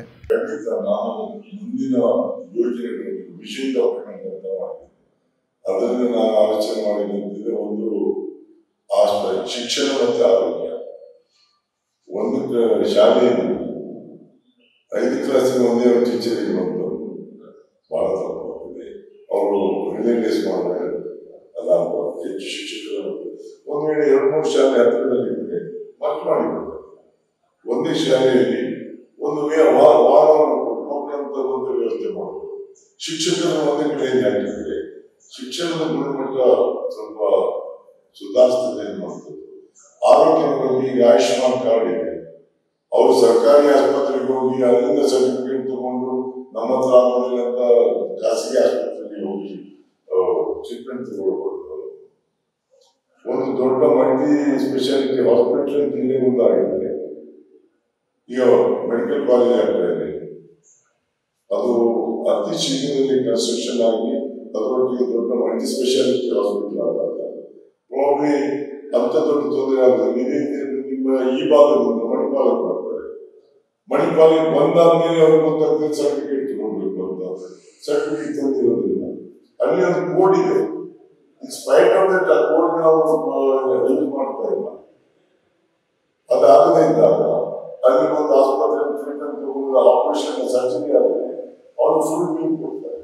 ಅದನ್ನು ನಾನು ಆಲೋಚನೆ ಮಾಡಿದಂತಿದೆ. ಒಂದು ಶಿಕ್ಷಣ ಮತ್ತು ಆರೋಗ್ಯ. ಒಂದು ಶಾಲೆಯಲ್ಲಿ 5ನೇ ಕ್ಲಾಸಿನ ಒಂದೇ ಒಂದು ಟೀಚರ್ ಇರುವಂಥದ್ದು ಬಹಳ ತಪ್ಪಾಗ್ತದೆ. ಅವರು ರಿಲೇಟೇಸ್ ಮಾಡಿದ್ರೆ ಅಲ್ಲ, ಹೆಚ್ಚು ಶಿಕ್ಷಕರು ಒಂದು ವೇಳೆ 2-3 ಶಾಲೆ ಹತ್ತಿರದಲ್ಲಿದ್ದರೆ ಮತ್ತೆ ಮಾಡಿಕೊಡ್ತಾರೆ. ಒಂದೇ ಶಾಲೆಯಲ್ಲಿ ಒಂದು ವಾರವನ್ನು ಕೊಟ್ಟು ಒಂದು ವ್ಯವಸ್ಥೆ ಮಾಡಬಹುದು. ಶಿಕ್ಷಕರನ್ನು ಒಂದೇ ಕಡೆಯಲ್ಲಿ ಹಾಕಿದ್ರೆ ಶಿಕ್ಷಣದ ಗುಣಮಟ್ಟ ಸ್ವಲ್ಪ ಸುಧಾರಿಸ್ತದೆ ಅನ್ನುವಂಥದ್ದು. ಆರೋಗ್ಯದ ಬಗ್ಗೆ ಈಗ ಆಯುಷ್ಮಾನ್ ಕಾರ್ಡ್ ಇದೆ. ಅವರು ಸರ್ಕಾರಿ ಆಸ್ಪತ್ರೆಗೆ ಹೋಗಿ ಅಲ್ಲಿಂದ ಸರ್ಟಿಫಿಕೇಟ್ ತಗೊಂಡು ನಮ್ಮ ಹತ್ರ ಆಗೋದಿಲ್ಲ ಅಂತ ಖಾಸಗಿ ಆಸ್ಪತ್ರೆಗೆ ಹೋಗಿ ಟ್ರೀಟ್ಮೆಂಟ್ ತಗೊಳ್ಬಹುದು. ಒಂದು ದೊಡ್ಡ ಮಲ್ಟಿ ಸ್ಪೆಷಾಲಿಟಿ ಹಾಸ್ಪಿಟಲ್ ಜಿಲ್ಲೆ ಮುಂದಾಗಿದೆ. ಈಗ ಮೆಡಿಕಲ್ ಕಾಲೇಜ್ ಆಗ್ತಾ ಇದೆ. ಅದು ಅತಿ ಶೀಘ್ರದಲ್ಲಿ ಕನ್ಸ್ಟ್ರಕ್ಷನ್ ಆಗಿ ಅದರೊಟ್ಟಿಗೆ ದೊಡ್ಡ ಮಲ್ಟಿ ಸ್ಪೆಷಾಲಿಟಿ ಹಾಸ್ಪಿಟಲ್ ಆದಾಗ ಪ್ರಾಬ್ಲಿ ಅಂತ ದೊಡ್ಡ ತೊಂದರೆ ಆಗುತ್ತೆ. ನಿಮ್ಮ ಈ ಭಾಗದಿಂದ ಮಣಿಪಾಲಕ್ಕೆ ಬರ್ತಾರೆ. ಮಣಿಪಾಲಕ್ಕೆ ಬಂದಾದ್ಮೇಲೆ ಅವ್ರಿಗೆ ಗೊತ್ತಾಗ್ತದೆ ಸರ್ಟಿಫಿಕೇಟ್ ತಗೊಳ್ಬೇಕು ಅಂತ. ಸರ್ಟಿಫಿಕೇಟ್ ತಂದಿರೋದಿಲ್ಲ. ಅಲ್ಲಿ ಒಂದು ಕೋಡ್ ಇದೆ. ಸ್ಪೈಟ್ ಆಫ್ ದಟ್ ಆ ಕೋಡ್ ನಾವು ಯೂಸ್ ಮಾಡ್ತಾ ಇಲ್ಲ. ಅದಾಗದೇ ಇದ್ದಾಗ ಅಲ್ಲಿ ಒಂದು ಆಸ್ಪತ್ರೆ ಟ್ರೀಟ್ಮೆಂಟ್ ತಗೊಂಡು ಆಪರೇಷನ್ ಸರ್ಜರಿ ಆದರೆ ಅವರು ಫುಲ್ ಬಿಲ್ ಕೊಡ್ತಾರೆ.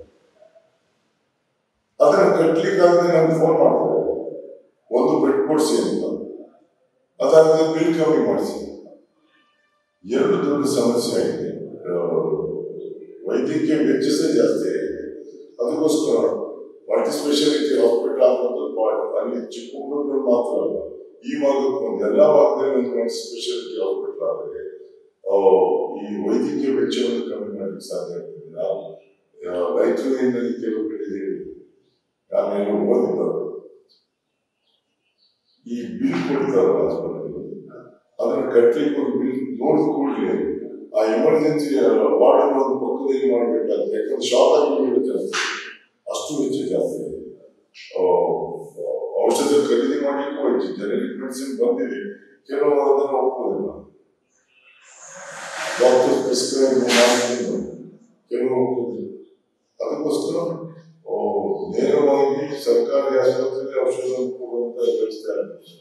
ಅದನ್ನ ಕಟ್ಲಿಕ್ಕಾಗದೆ ನಮ್ಗೆ ಫೋನ್ ಮಾಡ್ತಾರೆ, ಒಂದು ಬೆಡ್ ಕೊಡಿಸಿ ಅಂತ. ಅದಾಗದೆ ಬಿಲ್ ಕಮ್ಮಿ ಮಾಡಿಸಿ. 2 ದೊಡ್ಡ ಸಮಸ್ಯೆ ಆಗಿದೆ. ವೈದ್ಯಕೀಯ ವೆಚ್ಚಸೇ ಜಾಸ್ತಿ ಆಗಿದೆ. ಅದಕ್ಕೋಸ್ಕರ ಮಲ್ಟಿ ಸ್ಪೆಷಾಲಿಟಿ ಹಾಸ್ಪಿಟಲ್ ಆಗುವಂಥದ್ದು ಅಲ್ಲಿ ಚಿಕ್ಕಮಗಳೂರಲ್ಲಿ ಮಾತ್ರ ಅಲ್ಲ, ಈ ಭಾಗಕ್ಕೆ ಒಂದು ಎಲ್ಲ ಭಾಗದಲ್ಲಿ ಒಂದು ಮಲ್ಟಿ ಸ್ಪೆಷಾಲಿಟಿ ಹಾಸ್ಪಿಟಲ್ ಆದರೆ ಈ ವೈದ್ಯಕೀಯ ವೆಚ್ಚವನ್ನು ಕಮ್ಮಿ ಮಾಡಲಿಕ್ಕೆ ಸಾಧ್ಯ ಆಗ್ತದೆ. ನಾವು ರೈತರಲ್ಲಿ ಕೆಲವು ಕಡೆ ಹೇಳಿ ನಾನೇನು ಓದಿದ್ದಾರೆ, ಈ ಬಿಲ್ ಕೊಡ್ತಾರಲ್ಲ ಆಸ್ಪತ್ರೆಯಲ್ಲಿ, ಅದನ್ನು ಕಟ್ಟಲಿಕ್ಕೆ ಒಂದು ಬಿಲ್ ನೋಡಿದ ಕೂಡಲೇ ಆ ಎಮರ್ಜೆನ್ಸಿ ವಾರ್ಡನ್ನು ಒಂದು ಪಕ್ಕದಲ್ಲಿ ಮಾಡಬೇಕಾದ್ರೆ, ಯಾಕಂದ್ರೆ ಶಾಕ್ ಆಗಿ ಜಾಸ್ತಿ, ಅಷ್ಟು ವೆಚ್ಚ ಜಾಸ್ತಿ ಇದೆ. ಔಷಧ ಖರೀದಿ ಮಾಡಲಿಕ್ಕೆ ಹೋಯ್ತು, ಜನರಿಕ್ ಮೆಡಿಸಿನ್ ಬಂದಿದೆ, ಕೆಲವು ಅದನ್ನು ಒಪ್ಪೋದಿಲ್ಲ. ಡಾಕ್ಟರ್ ಪ್ರಿಸ್ಕ್ರೈಬ್ ಮಾಡೋದ್ರಿಂದ ಕೆಲವು ಒಪ್ಪೋದಿಲ್ಲ. ಅದಕ್ಕೋಸ್ಕರ ನೇರವಾಗಿ ಸರ್ಕಾರಿ ಆಸ್ಪತ್ರೆಗೆ ಔಷಧ ಕೊಡುವಂತ ವ್ಯವಸ್ಥೆ ಆಗಿದೆ.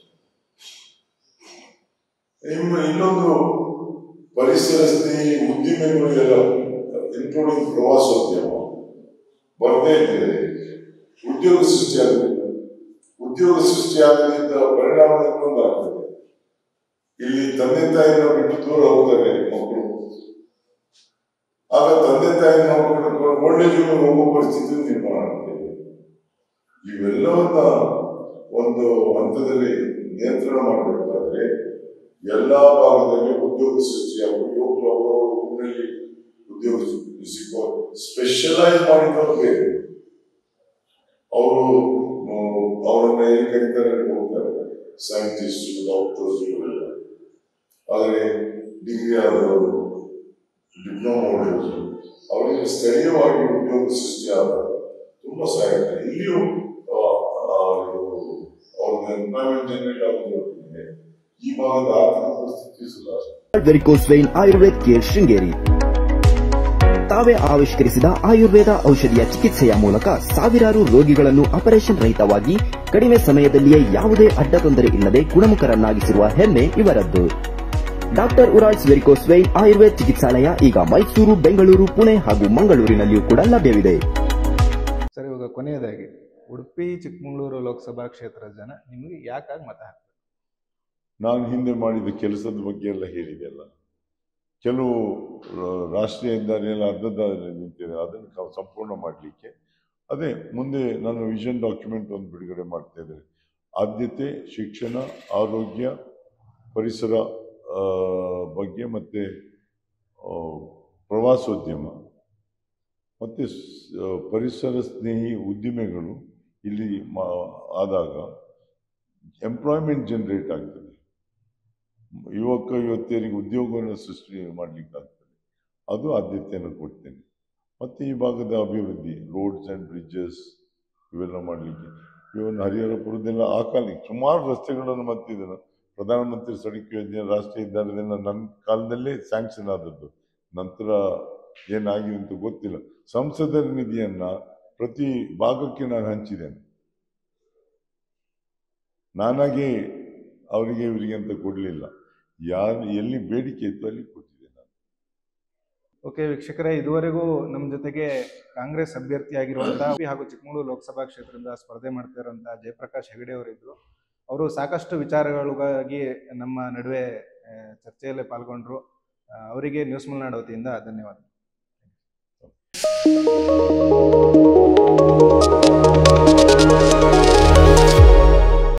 ಇನ್ನೊಂದು ಪರಿಸರ ಸ್ನೇಹಿ ಉದ್ದಿಮೆಗಳಿಗೆಲ್ಲ ಇನ್ಕ್ಲೂಡಿಂಗ್ ಪ್ರವಾಸೋದ್ಯಮ ಬರ್ದೇ ಇದ್ದರೆ ಉದ್ಯೋಗ ಸೃಷ್ಟಿಯಾಗಲಿಲ್ಲ. ಉದ್ಯೋಗ ಸೃಷ್ಟಿಯಾಗಲಿದ್ದ ಪರಿಣಾಮ ಇನ್ನೊಂದಾಗ್ತದೆ. ಇಲ್ಲಿ ತಂದೆ ತಾಯಿನ ಬಿಟ್ಟು ದೂರ ಹೋಗ್ತಾರೆ ಮಕ್ಕಳು. ಆಗ ತಂದೆ ತಾಯಿ ಮಕ್ಕಳು ಒಳ್ಳೆ ಜೀವನ ಹೋಗುವ ಪರಿಸ್ಥಿತಿ ನಿರ್ಮಾಣ ಆಗ್ತದೆ. ಇವೆಲ್ಲವನ್ನ ಒಂದು ಹಂತದಲ್ಲಿ ನಿಯಂತ್ರಣ ಮಾಡಬೇಕಾದ್ರೆ ಎಲ್ಲಾ ಭಾಗದಲ್ಲಿ ಉದ್ಯೋಗ ಸೃಷ್ಟಿಯಾಗುವ ಯುವಕರು ಅವರವರ ಊರಿನಲ್ಲಿ ಉದ್ಯೋಗ ಸಿಗುವ ಸ್ಪೆಷಲೈಸ್ ಮಾಡಿದವರು ಬೇರೆ. ಅವರು ಅವರನ್ನ ಎಲ್ಲಿ ಕರೀತಾರೆ ಹೋಗ್ತಾರೆ, ಸೈಂಟಿಸ್ಟ್, ಡಾಕ್ಟರ್ಸ್ ಇವೆಲ್ಲ. ಆದರೆ ಡಿಗ್ರಿ ಆದವರು, ಡಿಪ್ಲೊಮಾ ಹೊಡೆದವರು, ಅವರಿಗೆ ಸ್ಥಳೀಯವಾಗಿ ಉದ್ಯೋಗ ಸೃಷ್ಟಿಯಾದಾಗ ತುಂಬಾ ಸಹಾಯ ಆಗ್ತದೆ. ಇಲ್ಲಿಯೂ ಅವ್ರಿಗೆ ಎಂಪ್ಲಾಯ್ಮೆಂಟ್ ಜನರೇಟ್ ಆಗೋದೊಟ್ಟಿಗೆ ಈ ಭಾಗದ ಆರ್ಥಿಕ ಪರಿಸ್ಥಿತಿ ಸುಧಾರಿಸಿದೆ. Varicose vein Ayurveda care Sringeri ತಾವೇ ಆವಿಷ್ಕರಿಸಿದ ಆಯುರ್ವೇದ ಔಷಧಿಯ ಚಿಕಿತ್ಸೆಯ ಮೂಲಕ ಸಾವಿರಾರು ರೋಗಿಗಳನ್ನು ಆಪರೇಷನ್ ರಹಿತವಾಗಿ ಕಡಿಮೆ ಸಮಯದಲ್ಲಿಯೇ ಯಾವುದೇ ಅಡ್ಡ ತೊಂದರೆ ಇಲ್ಲದೆ ಗುಣಮುಖರನ್ನಾಗಿಸಿರುವ ಹೆಮ್ಮೆ ಇವರದ್ದು. Doctor Urals varicose vein Ayurveda ಚಿಕಿತ್ಸಾಲಯ ಈಗ ಮೈಸೂರು, ಬೆಂಗಳೂರು, ಪುಣೆ ಹಾಗೂ ಮಂಗಳೂರಿನಲ್ಲಿಯೂ ಕೂಡ ಲಭ್ಯವಿದೆ. ಸರಿ, ಇವಾಗ ಕೊನೆಯದಾಗಿ ಉಡುಪಿ ಚಿಕ್ಕಮಗಳೂರು ಲೋಕಸಭಾ ಕ್ಷೇತ್ರದ ಜನ ನಿಮಗೆ ಯಾಕಾಗಿ ಮತ ಹಾಕ್ತಾರೆ? ನಾನು ಹಿಂದೆ ಮಾಡಿದ ಕೆಲಸದ ಬಗ್ಗೆ ಎಲ್ಲ ಹೇಳಿದೆಲ್ಲ. ಕೆಲವು ರಾಷ್ಟ್ರೀಯ ಹೆದ್ದಾರಿಯಲ್ಲಿ ಅರ್ಧದಲ್ಲಿ ನಿಂತಿದೆ, ಅದನ್ನು ಸಂಪೂರ್ಣ ಮಾಡಲಿಕ್ಕೆ ಅದೇ ಮುಂದೆ ನಾನು ವಿಷನ್ ಡಾಕ್ಯುಮೆಂಟ್ ಒಂದು ಬಿಡುಗಡೆ ಮಾಡ್ತಾ ಇದ್ದೇನೆ. ಆದ್ಯತೆ ಶಿಕ್ಷಣ, ಆರೋಗ್ಯ, ಪರಿಸರ ಬಗ್ಗೆ, ಮತ್ತು ಪ್ರವಾಸೋದ್ಯಮ, ಮತ್ತು ಪರಿಸರ ಸ್ನೇಹಿ ಉದ್ದಿಮೆಗಳು ಇಲ್ಲಿ ಆದಾಗ ಎಂಪ್ಲಾಯ್ಮೆಂಟ್ ಜನರೇಟ್ ಆಗ್ತದೆ, ಯುವತಿಯರಿಗೆ ಉದ್ಯೋಗವನ್ನು ಸೃಷ್ಟಿ ಮಾಡಲಿಕ್ಕಾಗ್ತದೆ. ಅದು ಆದ್ಯತೆಯನ್ನು ಕೊಡ್ತೇನೆ. ಮತ್ತು ಈ ಭಾಗದ ಅಭಿವೃದ್ಧಿ, ರೋಡ್ಸ್ ಆ್ಯಂಡ್ ಬ್ರಿಡ್ಜಸ್ ಇವೆಲ್ಲ ಮಾಡಲಿಕ್ಕೆ, ಇವನ್ ಹರಿಹರಪುರದೆಲ್ಲ ಆ ಕಾಲಕ್ಕೆ ಸುಮಾರು ರಸ್ತೆಗಳನ್ನು ಮತ್ತಿದ್ದಾರೆ. ಪ್ರಧಾನಮಂತ್ರಿ ಸಡಕ್ ಯೋಜನೆ, ರಾಷ್ಟ್ರೀಯ ಹೆದ್ದಾರಿದೆಲ್ಲ ನನ್ನ ಕಾಲದಲ್ಲೇ ಸ್ಯಾಂಕ್ಷನ್ ಆದದ್ದು. ನಂತರ ಏನಾಗಿದೆ ಅಂತ ಗೊತ್ತಿಲ್ಲ. ಸಂಸದರ ನಿಧಿಯನ್ನ ಪ್ರತಿ ಭಾಗಕ್ಕೆ ನಾನು ಹಂಚಿದ್ದೇನೆ. ನಾನಾಗೆ ಅವರಿಗೆ ಇವರಿಗೆ ಅಂತ ಕೊಡಲಿಲ್ಲ. ಯಾರು ಎಲ್ಲಿ ಬೇಡಿಕೆ ಇತ್ತು ಅಲ್ಲಿ ಕೊಟ್ಟಿದ್ದೆ ನಾನು. ಓಕೆ ವೀಕ್ಷಕರೇ, ಇದುವರೆಗೂ ನಮ್ಮ ಜೊತೆಗೆ ಕಾಂಗ್ರೆಸ್ ಅಭ್ಯರ್ಥಿಯಾಗಿರುವಂತಹ ಹಾಗೂ ಚಿಕ್ಕಮಗಳೂರು ಲೋಕಸಭಾ ಕ್ಷೇತ್ರದಿಂದ ಸ್ಪರ್ಧೆ ಮಾಡ್ತಿರುವಂತಹ ಜಯಪ್ರಕಾಶ್ ಹೆಗಡೆ ಅವರಿದ್ರು. ಅವರು ಸಾಕಷ್ಟು ವಿಚಾರಗಳಿಗಾಗಿ ನಮ್ಮ ನಡುವೆ ಚರ್ಚೆಯಲ್ಲಿ ಪಾಲ್ಗೊಂಡ್ರು. ಅವರಿಗೆ ನ್ಯೂಸ್ ಮಲೆನಾಡು ವತಿಯಿಂದ ಧನ್ಯವಾದ.